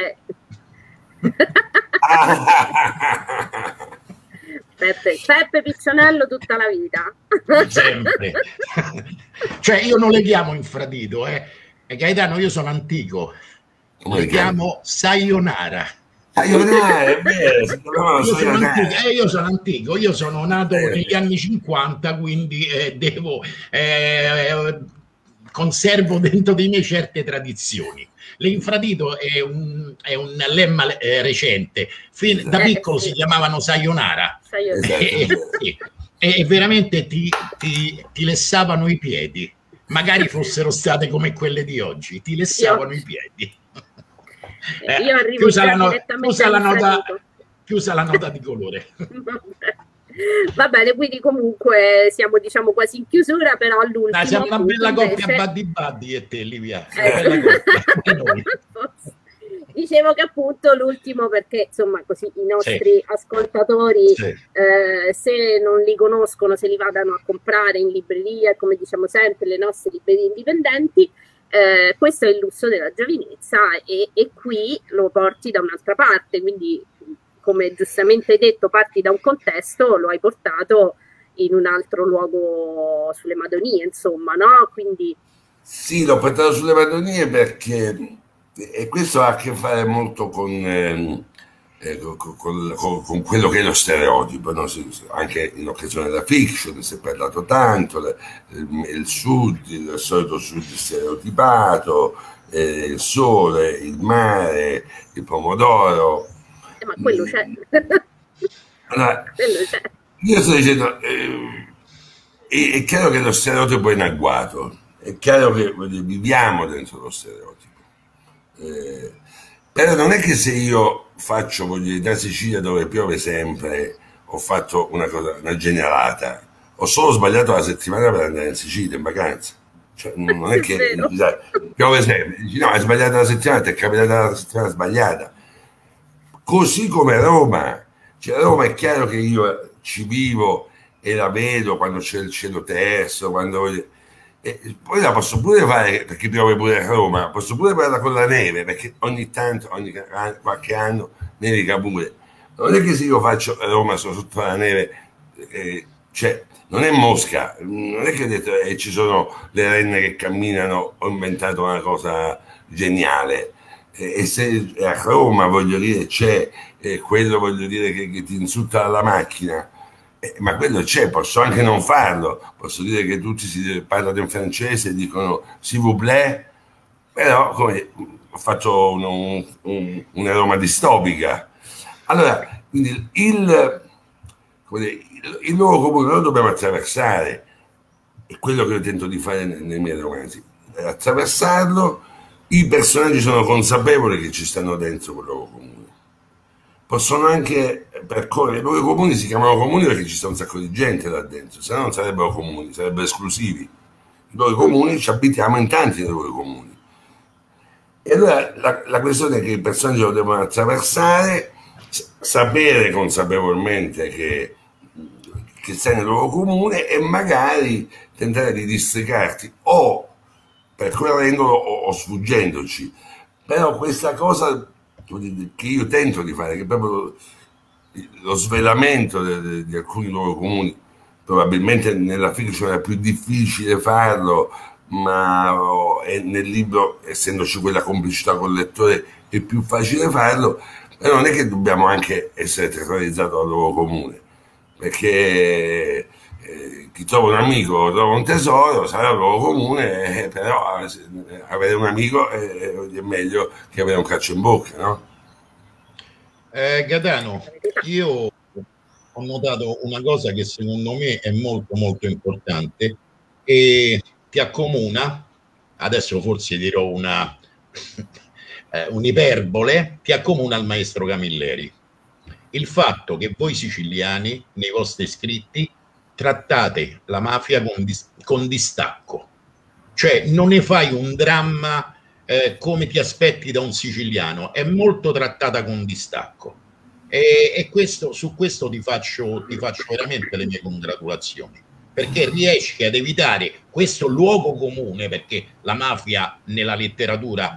Peppe Piccionello tutta la vita. Sempre. Cioè io non le chiamo infradito, e Gaetano, io sono antico. Le chiamo Sayonara. Sayonara, è vero. Io sono antico, io sono nato negli anni 50, quindi conservo dentro di me certe tradizioni. L'infradito è un lemma recente. Da piccolo si chiamavano Sayonara. E veramente ti lessavano i piedi. Magari fossero state come quelle di oggi, ti lessavano i piedi. Io arrivo chiusa la nota di colore. Va bene, quindi comunque siamo diciamo quasi in chiusura, però all'ultimo siamo una bella coppia buddy e te, Livia. Dicevo che appunto l'ultimo, perché insomma così i nostri ascoltatori se non li conoscono, se li vadano a comprare in libreria, come diciamo sempre, le nostre librerie indipendenti. Questo è il lusso della giovinezza, e qui lo porti da un'altra parte, quindi come giustamente hai detto parti da un contesto, lo hai portato in un altro luogo sulle Madonie, insomma, no? Quindi sì, l'ho portato sulle Madonie perché, e questo ha a che fare molto con quello che è lo stereotipo, no? Anche in occasione della fiction si è parlato tanto, il sud, il solito sud stereotipato, il sole, il mare, il pomodoro. ma quello c'è. Allora, Quello c'è. io sto dicendo, è chiaro che lo stereotipo è in agguato, è chiaro che viviamo dentro lo stereotipo. Però non è che se io faccio, voglio dire, da Sicilia dove piove sempre, ho fatto una genialata, ho solo sbagliato la settimana per andare in Sicilia in vacanza. Cioè, non è che piove sempre, dici no, hai sbagliato la settimana, ti è capitata la settimana sbagliata. Così come Roma, cioè Roma è chiaro che io ci vivo e la vedo quando c'è il cielo terso, quando... E poi la posso pure fare perché piove pure a Roma, posso pure farla con la neve perché ogni tanto, qualche anno nevica pure. Non è che se io faccio Roma sotto la neve, cioè non è Mosca, non è che ho detto ci sono le renne che camminano, ho inventato una cosa geniale. E se a Roma, voglio dire, c'è quello, voglio dire, che ti insulta alla macchina, ma quello c'è, posso anche non farlo, posso dire che tutti si parlano in francese e dicono s'il vous plaît, però come ho fatto una Roma distopica. Allora, quindi il nuovo comune lo dobbiamo attraversare, è quello che io tento di fare nei miei romanzi, attraversarlo. I personaggi sono consapevoli che ci stanno dentro quel luogo comune, possono anche percorrere. I luoghi comuni si chiamano comuni perché ci sta un sacco di gente là dentro, se no non sarebbero comuni, sarebbero esclusivi. I luoghi comuni ci abitiamo in tanti luoghi comuni. E allora la questione è che i personaggi lo devono attraversare, sapere consapevolmente che stai nel luogo comune e magari tentare di districarti o percorrendolo o sfuggendoci. Però questa cosa che io tento di fare, che è proprio lo svelamento di alcuni luoghi comuni, probabilmente nella fiction è più difficile farlo, ma nel libro, essendoci quella complicità col lettore, è più facile farlo. Però non è che dobbiamo anche essere terrorizzati dal luogo comune, perché chi trova un amico trova un tesoro, sarà un luogo comune, però avere un amico è meglio che avere un calcio in bocca, no? Gaetano, io ho notato una cosa che secondo me è molto molto importante e ti accomuna, adesso forse dirò un'iperbole, ti accomuna al maestro Camilleri. Il fatto che voi siciliani, nei vostri scritti, trattate la mafia con distacco, cioè non ne fai un dramma come ti aspetti da un siciliano, è molto trattata con distacco e su questo ti faccio veramente le mie congratulazioni, perché riesci ad evitare questo luogo comune, perché la mafia nella letteratura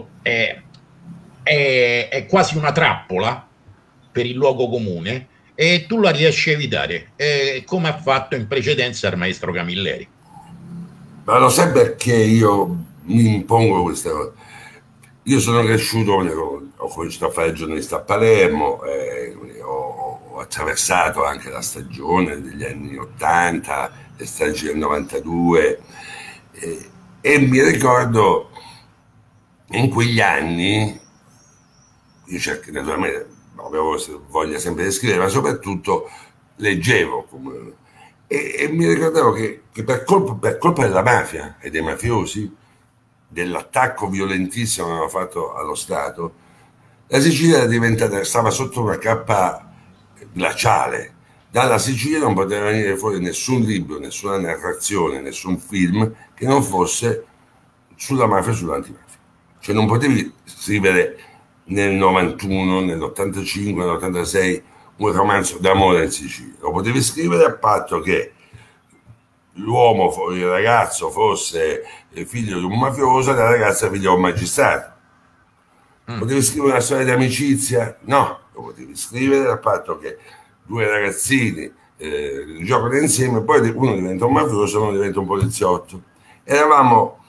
è quasi una trappola per il luogo comune e tu la riesci a evitare, come ha fatto in precedenza il maestro Camilleri. Ma lo sai perché io mi impongo questa cosa? Io sono cresciuto, ho cominciato a fare il giornalista a Palermo, ho attraversato anche la stagione degli anni 80, le stragi del 92, e mi ricordo in quegli anni, io naturalmente avevo voglia sempre di scrivere, ma soprattutto leggevo e mi ricordavo che per colpa della mafia e dei mafiosi, dell'attacco violentissimo che aveva fatto allo Stato, la Sicilia stava sotto una cappa glaciale. Dalla Sicilia non poteva venire fuori nessun libro, nessuna narrazione, nessun film che non fosse sulla mafia e sull'antimafia. Cioè non potevi scrivere nel 91, nell'85, nell'86 un romanzo d'amore in Sicilia. Lo potevi scrivere a patto che l'uomo, il ragazzo, fosse il figlio di un mafioso e la ragazza figlia di un magistrato. Potevi scrivere una storia di amicizia? No, lo potevi scrivere a patto che due ragazzini giocano insieme, poi uno diventa un mafioso, uno diventa un poliziotto. Eravamo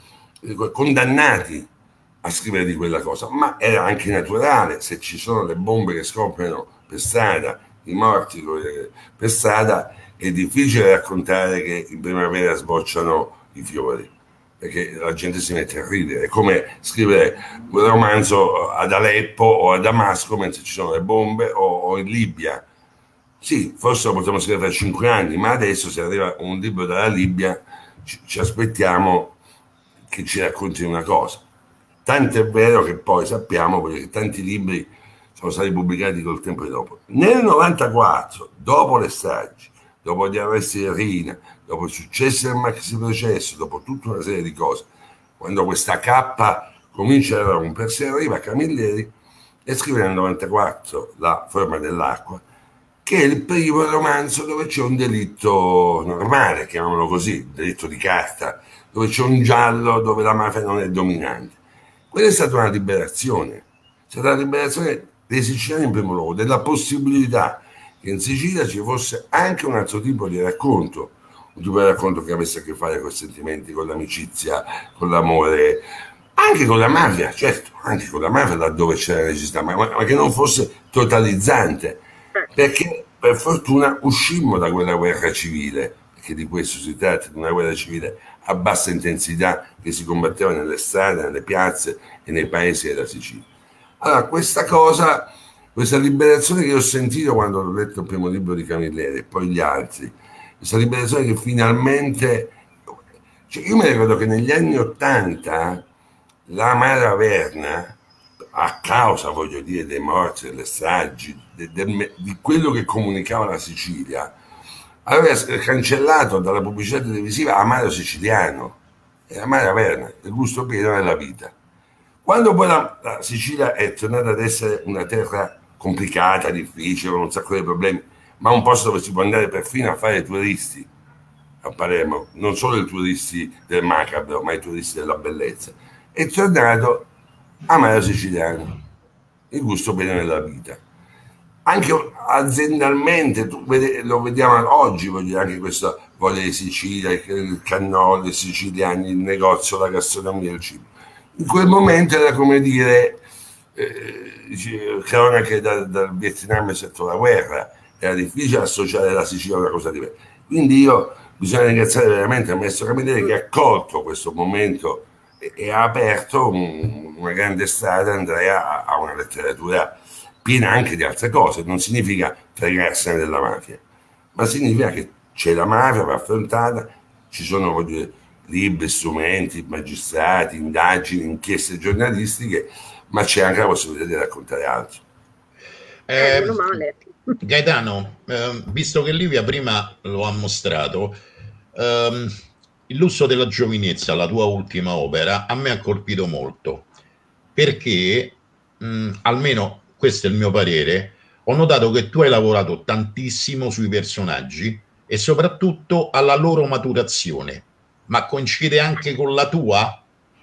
condannati a scrivere di quella cosa, ma era anche naturale. Se ci sono le bombe che scoppiano per strada, i morti per strada, è difficile raccontare che in primavera sbocciano i fiori, perché la gente si mette a ridere. È come scrivere un romanzo ad Aleppo o a Damasco mentre ci sono le bombe, o in Libia. Sì, forse lo potremmo scrivere tra 5 anni, ma adesso se arriva un libro dalla Libia ci aspettiamo che ci racconti una cosa. Tanto è vero che poi sappiamo che tanti libri sono stati pubblicati col tempo e dopo. Nel 94, dopo le stragi, dopo gli arresti di Rina, dopo il successo del maxi processo, dopo tutta una serie di cose, quando questa cappa comincia a rompersi, arriva Camilleri e scrive nel 94 La forma dell'acqua, che è il primo romanzo dove c'è un delitto normale, chiamiamolo così, un delitto di carta, dove c'è un giallo, dove la mafia non è dominante. Quella è stata una liberazione, è stata la liberazione dei siciliani in primo luogo, della possibilità che in Sicilia ci fosse anche un altro tipo di racconto, un tipo di racconto che avesse a che fare con i sentimenti, con l'amicizia, con l'amore, anche con la mafia, certo, anche con la mafia laddove c'era la necessità, ma che non fosse totalizzante, perché per fortuna uscimmo da quella guerra civile, perché di questo si tratta, di una guerra civile a bassa intensità che si combatteva nelle strade, nelle piazze e nei paesi della Sicilia. Allora, questa cosa, questa liberazione che ho sentito quando ho letto il primo libro di Camilleri e poi gli altri, questa liberazione che finalmente, cioè io mi ricordo che negli anni '80 la Mara Averna, a causa, voglio dire, dei morti, delle stragi, di quello che comunicava la Sicilia, aveva cancellato dalla pubblicità televisiva Amaro Siciliano e Amaro Averna, il gusto pieno della vita. Quando poi la Sicilia è tornata ad essere una terra complicata, difficile, con un sacco di problemi, ma un posto dove si può andare perfino a fare turisti a Palermo, non solo i turisti del macabro, ma i turisti della bellezza, è tornato Amaro Siciliano, il gusto bene nella vita. Anche aziendalmente lo vediamo oggi, voglio dire, anche questa voglia di Sicilia, il cannolo, i siciliani, il negozio, la gastronomia, il cibo. In quel momento era come dire cronache dal Vietnam sotto la guerra, era difficile associare la Sicilia a una cosa diversa. Quindi bisogna ringraziare veramente il maestro Camilleri che ha colto questo momento e ha aperto una grande strada, Andrea, a una letteratura piena anche di altre cose. Non significa fregarsene della mafia, ma significa che c'è la mafia, va affrontata, ci sono, voglio dire, libri, strumenti, magistrati, indagini, inchieste giornalistiche, ma c'è anche la possibilità di raccontare altro. Meno male. Gaetano, visto che Livia prima lo ha mostrato, Il lusso della giovinezza, la tua ultima opera, a me ha colpito molto, perché, almeno questo è il mio parere, ho notato che tu hai lavorato tantissimo sui personaggi e soprattutto alla loro maturazione, ma coincide anche con la tua?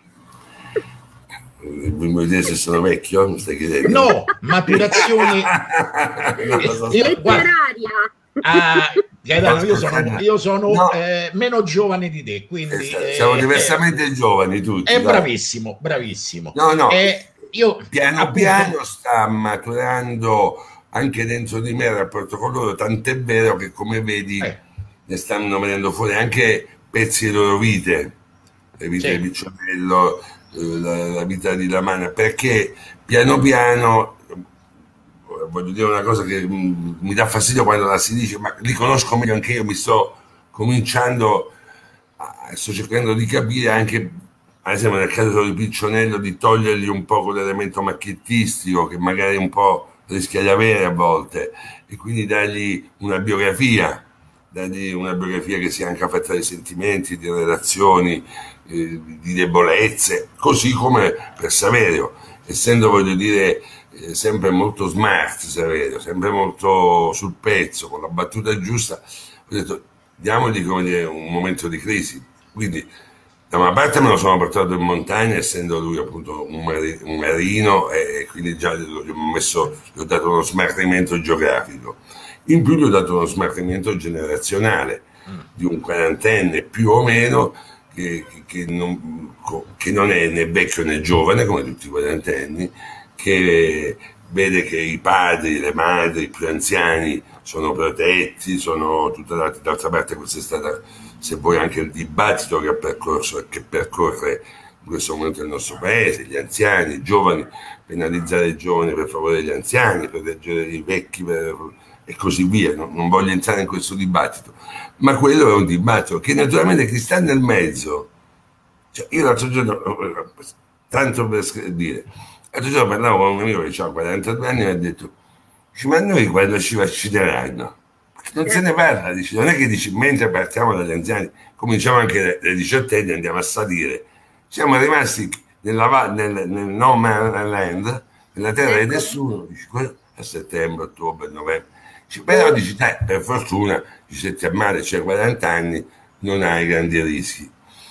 Mi vuoi dire se sono vecchio? Mi stai chiedendo? No, maturazione letteraria. Gaetano, io sono no. Meno giovane di te, quindi siamo diversamente giovani tutti. È bravissimo, bravissimo. No, io piano appunto, piano sta maturando anche dentro di me il rapporto con loro, tant'è vero che, come vedi, ne stanno venendo fuori anche pezzi delle loro vite, le vite di Piccionello, la vita di Lamana, perché piano piano, voglio dire una cosa che mi dà fastidio quando la si dice, ma li conosco meglio anche io, mi sto cominciando, sto cercando di capire anche, ad esempio nel caso di Piccionello, di togliergli un po' quell'elemento macchiettistico che magari un po' rischia di avere a volte, e quindi dargli una biografia che sia anche fatta di sentimenti, di relazioni, di debolezze, così come per Saverio, essendo, voglio dire, sempre molto smart Saverio, sempre molto sul pezzo, con la battuta giusta, ho detto diamogli, come dire, un momento di crisi. Quindi da una parte me lo sono portato in montagna, essendo lui appunto un marino, e quindi già gli ho dato uno smarrimento geografico. In più gli ho dato uno smarrimento generazionale di un quarantenne più o meno che non è né vecchio né giovane come tutti i quarantenni, che vede che i padri, le madri, i più anziani sono protetti, sono d'altra parte questa è stata, se vuoi, anche il dibattito che ha percorso e che percorre in questo momento il nostro paese, gli anziani, i giovani, penalizzare i giovani per favore degli anziani, proteggere i vecchi e così via. Non voglio entrare in questo dibattito, ma quello è un dibattito che naturalmente chi sta nel mezzo, cioè io l'altro giorno, tanto per dire, l'altro giorno parlavo con un amico che ha 42 anni e mi ha detto, ma noi quando ci vaccineranno? Perché non se ne parla, dici, non è che dici mentre partiamo dagli anziani, cominciamo anche dai 18 anni, andiamo a salire, siamo rimasti nel no man land, nella terra di nessuno, dici, a settembre, ottobre, novembre, dici, però dici, per fortuna, se ti ammali c'hai 40 anni, non hai grandi rischi.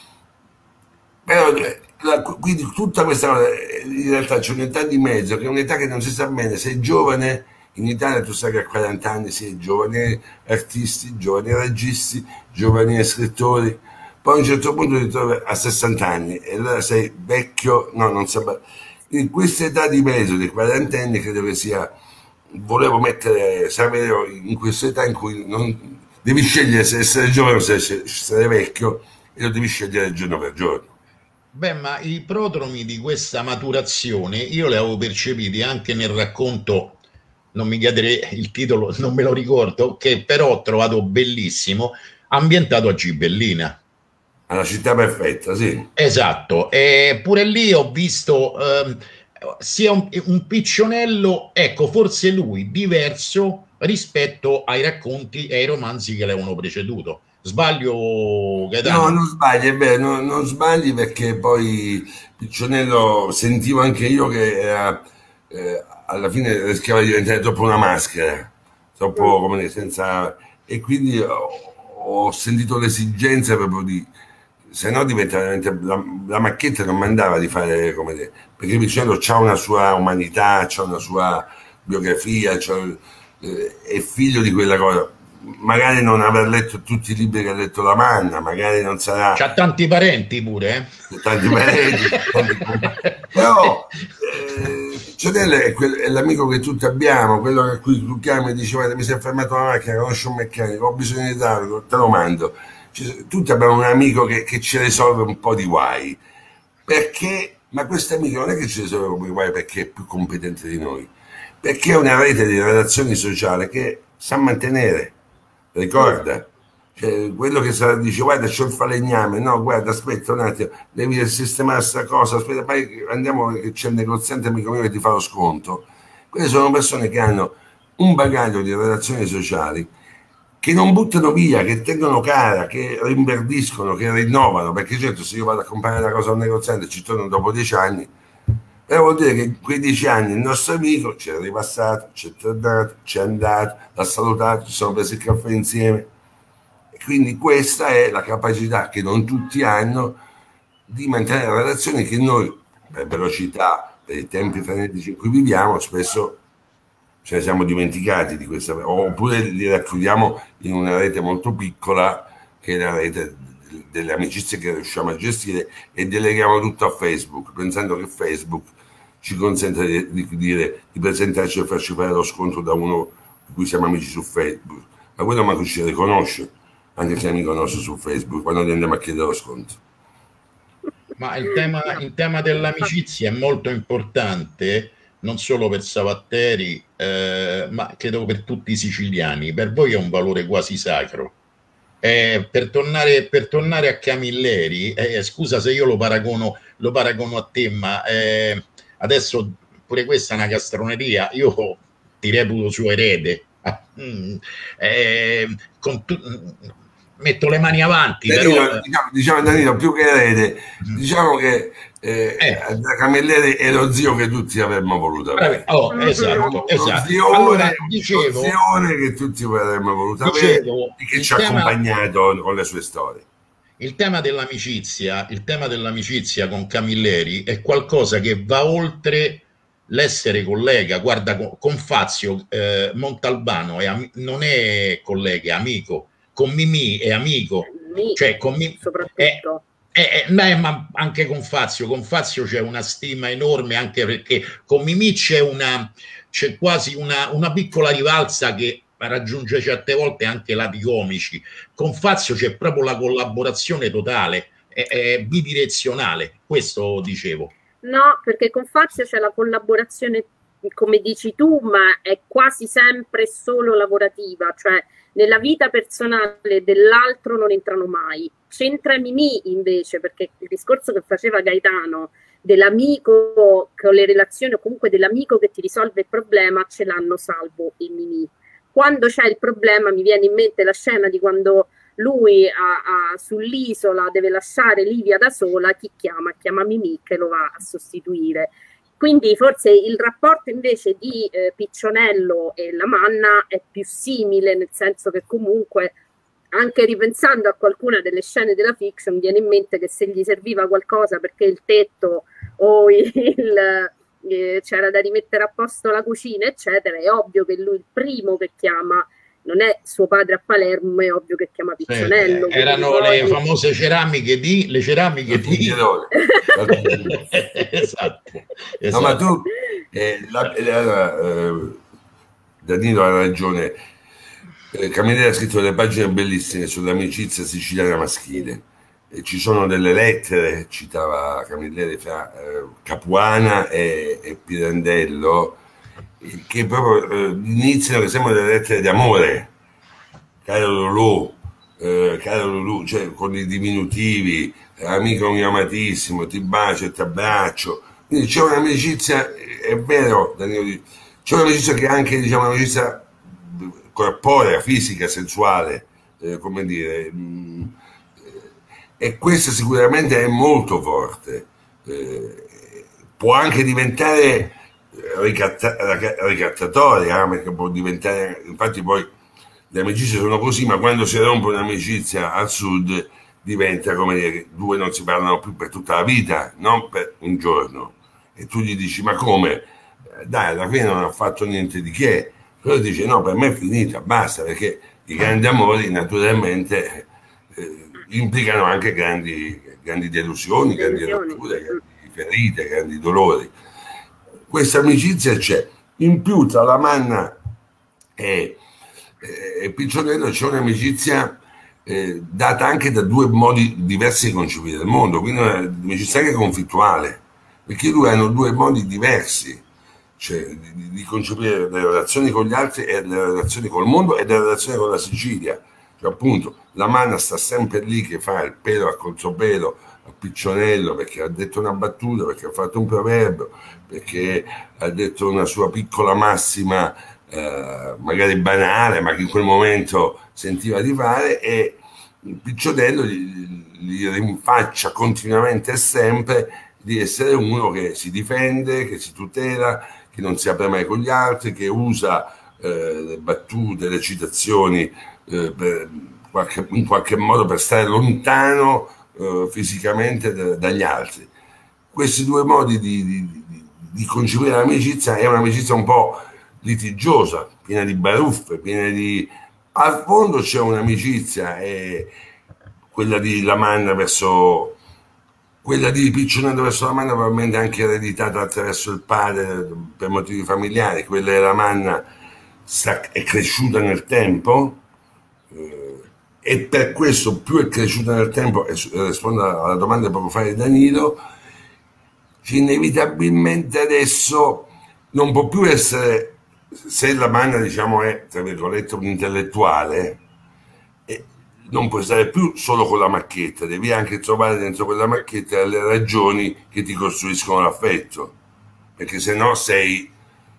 Però quindi tutta questa cosa, in realtà c'è un'età di mezzo, che è un'età che non si sa bene, sei giovane, in Italia tu sai che a 40 anni sei giovani artisti, giovani registi, giovani scrittori, poi a un certo punto ti trovi a 60 anni e allora sei vecchio, no, non sa. In questa età di mezzo dei 40 anni credo che sia, volevo mettere Saverio in questa età in cui non devi scegliere se essere giovane o se essere vecchio, e lo devi scegliere giorno per giorno. Beh, ma i prodromi di questa maturazione io li avevo percepiti anche nel racconto, non mi chiedere il titolo, non me lo ricordo, che però ho trovato bellissimo, ambientato a Gibellina. Alla città perfetta, sì. Esatto, e pure lì ho visto sia un piccionello, ecco, forse lui diverso rispetto ai racconti e ai romanzi che l'avevano preceduto. Sbaglio, Gaetano? No, non sbagli, è vero, non sbagli, perché poi Piccionello sentivo anche io che era, alla fine rischiava di diventare troppo una maschera, troppo come dire, senza, e quindi ho sentito l'esigenza proprio di, se no diventa veramente la macchietta non mandava di fare come dire, perché Piccionello c'ha una sua umanità, c'ha una sua biografia, è figlio di quella cosa. Magari non aver letto tutti i libri che ha letto la Manna, magari non sarà. C'ha tanti parenti pure, Tanti parenti, però Piccionello è l'amico che tutti abbiamo, quello a cui tu chiami e dici guarda mi si è fermato la macchina, conosco un meccanico, ho bisogno di darlo, te lo mando. Tutti abbiamo un amico che ci risolve un po' di guai, perché, ma questo amico non è che ci risolve un po' di guai perché è più competente di noi, perché è una rete di relazioni sociali che sa mantenere. Ricorda, cioè, quello che dice guarda c'ho il falegname, no guarda aspetta un attimo, devi sistemare questa cosa, aspetta poi andiamo che c'è il negoziante amico mio che ti fa lo sconto. Queste sono persone che hanno un bagaglio di relazioni sociali che non buttano via, che tengono cara, che rinverdiscono, che rinnovano, perché certo se io vado a comprare una cosa a un negoziante e ci torno dopo 10 anni, però vuol dire che in quei 10 anni il nostro amico ci è ripassato, ci è tornato, ci è andato, l'ha salutato, ci sono presi il caffè insieme. E quindi questa è la capacità che non tutti hanno di mantenere relazioni che noi, per velocità, per i tempi frenetici in cui viviamo, spesso ce ne siamo dimenticati di questa, oppure li racchiudiamo in una rete molto piccola, che è la rete delle amicizie che riusciamo a gestire, e deleghiamo tutto a Facebook, pensando che Facebook ci consenta di presentarci e farci fare lo sconto da uno di cui siamo amici su Facebook, ma quello manco ci riconosce, anche se è amico nostro su Facebook, quando gli andiamo a chiedere lo sconto. Ma il tema dell'amicizia è molto importante, non solo per Savatteri, ma credo per tutti i siciliani. Per voi è un valore quasi sacro. Per tornare a Camilleri, scusa se io lo paragono a te, ma adesso pure questa è una castroneria, io ti reputo suo erede, metto le mani avanti. Danilo, però, diciamo Danilo, più che erede, diciamo che Camilleri è lo zio che tutti avremmo voluto avere. Esatto. Zione, Allora, dicevo, zione che tutti avremmo voluto avere e che ci ha accompagnato con le sue storie. Il tema dell'amicizia con Camilleri è qualcosa che va oltre l'essere collega, guarda, con Fazio Montalbano non è collega, è amico, con Mimì è amico, cioè con Mimì soprattutto. Ma anche con Fazio c'è una stima enorme, anche perché con Mimì c'è quasi una piccola rivalsa che raggiunge certe volte anche lati comici. Con Fazio c'è proprio la collaborazione totale, è bidirezionale, questo dicevo. No, perché con Fazio c'è la collaborazione, come dici tu, ma è quasi sempre solo lavorativa, cioè nella vita personale dell'altro non entrano mai. C'entra Mimì invece, perché il discorso che faceva Gaetano dell'amico con le relazioni, o comunque dell'amico che ti risolve il problema, ce l'hanno Salvo e Mimì. Quando c'è il problema mi viene in mente la scena di quando lui sull'isola deve lasciare Livia da sola, chi chiama? Chiama Mimì che lo va a sostituire. Quindi forse il rapporto invece di Piccionello e Lamanna è più simile, nel senso che comunque, anche ripensando a qualcuna delle scene della fiction, mi viene in mente che se gli serviva qualcosa perché il tetto o c'era da rimettere a posto la cucina, eccetera, è ovvio che lui il primo che chiama non è suo padre a Palermo, è ovvio che chiama Piccionello. Erano le famose ceramiche di esatto. No, ma tu Danilo ha ragione. Camilleri ha scritto delle pagine bellissime sull'amicizia siciliana maschile. Ci sono delle lettere, citava Camilleri, fra Capuana e Pirandello, che proprio iniziano che sembrano delle lettere d'amore, caro Lulù, cioè con i diminutivi, amico mio amatissimo, ti bacio e ti abbraccio. Quindi c'è un'amicizia, è vero Danilo, c'è un'amicizia che è anche, diciamo, un'amicizia corporea, fisica, sensuale, come dire, e questa sicuramente è molto forte, può anche diventare ricattatoria, perché può diventare, infatti poi le amicizie sono così, ma quando si rompe un'amicizia al sud diventa come dire che due non si parlano più per tutta la vita, non per un giorno, e tu gli dici ma come? Dai, alla fine non ha fatto niente di che, però dice no, per me è finita, basta, perché i grandi amori naturalmente implicano anche grandi delusioni, grandi rotture, grandi ferite, grandi dolori. Questa amicizia c'è. In più tra Lamanna e Piccionello c'è un'amicizia data anche da due modi diversi di concepire il mondo, quindi un'amicizia anche conflittuale, perché lui hanno due modi diversi, cioè di concepire le relazioni con gli altri e le relazioni col mondo e le relazioni con la Sicilia. Cioè, appunto, Lamanna sta sempre lì che fa il pelo a contropelo a Piccionello perché ha detto una battuta, perché ha fatto un proverbio, perché ha detto una sua piccola massima magari banale, ma che in quel momento sentiva di fare, e Piccionello gli rinfaccia continuamente e sempre di essere uno che si difende, che si tutela, che non si apre mai con gli altri, che usa le battute, le citazioni in qualche modo per stare lontano fisicamente dagli altri. Questi due modi di concepire l'amicizia è un'amicizia un po' litigiosa, piena di baruffe, piena di... Al fondo c'è un'amicizia, quella di Lamanna verso... Quella di Piccionello verso Lamanna probabilmente anche ereditata attraverso il padre per motivi familiari, quella di Lamanna è cresciuta nel tempo, e per questo più è cresciuta nel tempo, e rispondo alla domanda poco fa di Danilo, inevitabilmente adesso non può più essere, se Lamanna diciamo è tra virgolette un intellettuale, non puoi stare più solo con la macchietta, devi anche trovare dentro quella macchietta le ragioni che ti costruiscono l'affetto, perché se no sei...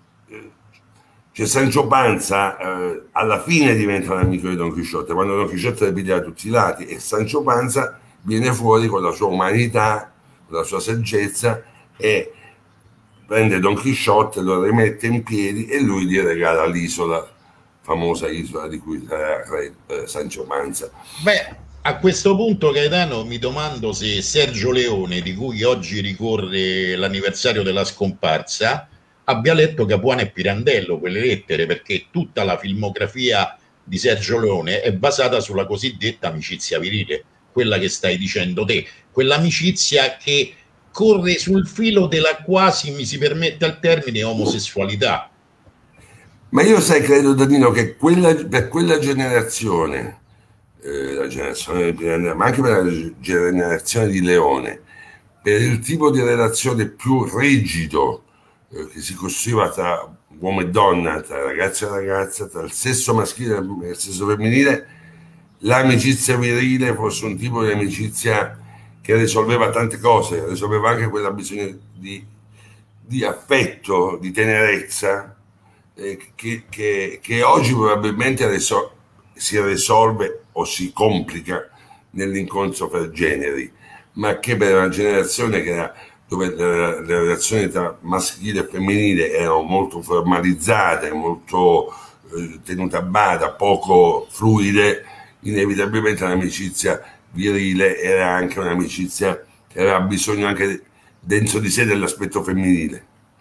Cioè Sancho Panza alla fine diventa l'amico di Don Chisciotte, quando Don Chisciotte le piglia da tutti i lati, e Sancho Panza viene fuori con la sua umanità, con la sua saggezza, e prende Don Chisciotte, lo rimette in piedi e lui gli regala l'isola, famosa isola di cui sarà Sancho Panza. Beh, a questo punto, Gaetano, mi domando se Sergio Leone, di cui oggi ricorre l'anniversario della scomparsa, abbia letto Capuano e Pirandello, quelle lettere, perché tutta la filmografia di Sergio Leone è basata sulla cosiddetta amicizia virile, quella che stai dicendo te, quell'amicizia che corre sul filo della quasi, mi si permette il termine, omosessualità. Ma io credo, Danilo, che per quella generazione, la generazione di Pirandello, ma anche per la generazione di Leone, per il tipo di relazione più rigido che si costruiva tra uomo e donna, tra ragazzo e ragazza, tra il sesso maschile e il sesso femminile, l'amicizia virile fosse un tipo di amicizia che risolveva tante cose, risolveva anche quella bisogno di affetto, di tenerezza, che oggi probabilmente si risolve o si complica nell'incontro per generi, ma che per una generazione dove le relazioni tra maschile e femminile erano molto formalizzate, molto tenute a bada, poco fluide, inevitabilmente l'amicizia virile era anche un'amicizia che aveva bisogno anche dentro di sé dell'aspetto femminile.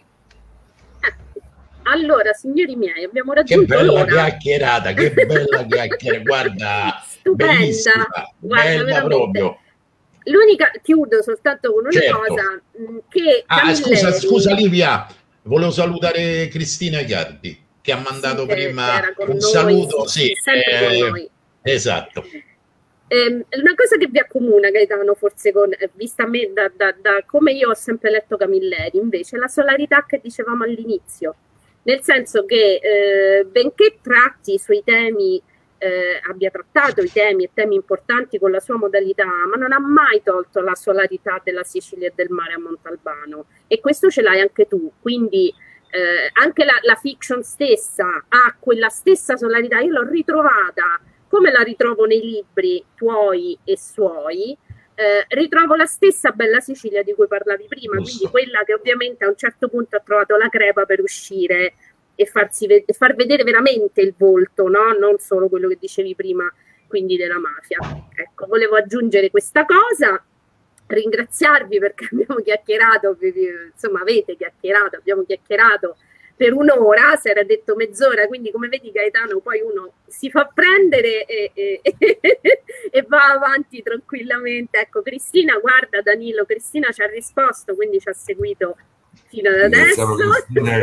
Allora, signori miei, abbiamo raggiunto l'ora. Che bella chiacchierata, che bella chiacchierata, guarda, stupenda, guarda, bella proprio. L'unica, chiudo soltanto con una cosa, che scusa Livia, volevo salutare Cristina Iardi, che ha mandato prima un saluto, sempre con noi. Esatto. Una cosa che vi accomuna, Gaetano, forse vista a me da come io ho sempre letto Camilleri, invece la solarità che dicevamo all'inizio, nel senso che benché tratti i suoi temi, abbia trattato i temi e temi importanti con la sua modalità, ma non ha mai tolto la solarità della Sicilia e del mare a Montalbano, e questo ce l'hai anche tu, quindi anche la fiction stessa ha quella stessa solarità. Io l'ho ritrovata come la ritrovo nei libri tuoi e suoi, ritrovo la stessa bella Sicilia di cui parlavi prima, quindi quella che ovviamente a un certo punto ha trovato la crepa per uscire e far vedere veramente il volto, no? Non solo quello che dicevi prima, quindi della mafia. Ecco, volevo aggiungere questa cosa, ringraziarvi perché abbiamo chiacchierato, insomma avete chiacchierato, abbiamo chiacchierato per un'ora, si era detto mezz'ora, quindi come vedi Gaetano poi uno si fa prendere e va avanti tranquillamente. Ecco, Cristina, guarda Danilo, Cristina ci ha risposto, quindi ci ha seguito fino ad adesso. Cristina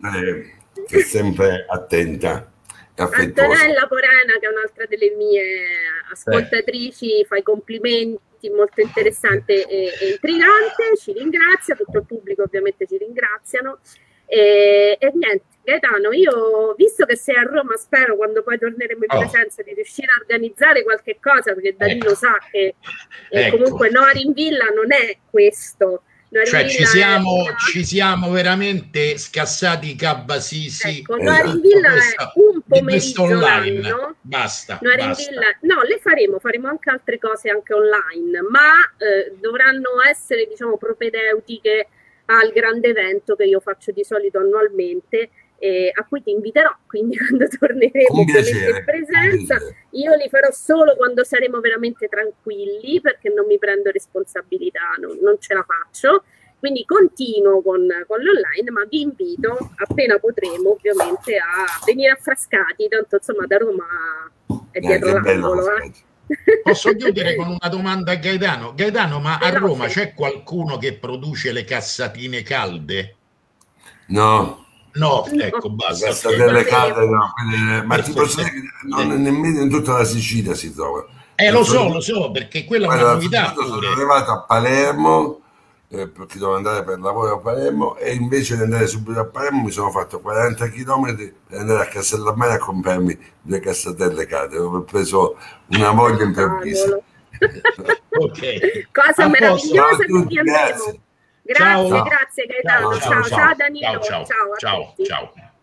è sempre attenta e affettuosa. Antonella Porena, che è un'altra delle mie ascoltatrici, fa i complimenti, molto interessante e intrigante, ci ringrazia, tutto il pubblico ovviamente ci ringraziano. E niente, Gaetano, io visto che sei a Roma, spero quando poi torneremo in presenza di riuscire a organizzare qualche cosa, perché Danilo sa che comunque Noir in Villa non è questo. Cioè ci siamo veramente scassati i cabasisi. Ecco, Noir in Villa è un pomeriggio l'anno. Basta. Noir in Villa, no, le faremo anche altre cose anche online, ma dovranno essere, diciamo, propedeutiche al grande evento che io faccio di solito annualmente, a cui ti inviterò, quindi quando torneremo in presenza. Io li farò solo quando saremo veramente tranquilli, perché non mi prendo responsabilità, non ce la faccio, quindi continuo con l'online, ma vi invito appena potremo ovviamente a venire affrascati, tanto insomma da Roma è dietro l'angolo. Posso chiudere con una domanda a Gaetano? Gaetano, ma a Roma c'è qualcuno che produce le cassatine calde? No, ecco, basta. Cassatelle calde no, ma ti posso dire che nemmeno in tutta la Sicilia si trova. Lo so, perché quella è una novità. Sono arrivato a Palermo, perché dovevo andare per lavoro a Palermo, e invece di andare subito a Palermo mi sono fatto 40 km per andare a Castellammare a comprarmi 2 cassatelle calde. Ho preso una voglia improvvisa. Cosa meravigliosa, quindi andremo. Grazie Gaetano, ciao Danilo, ciao a tutti. Ciao.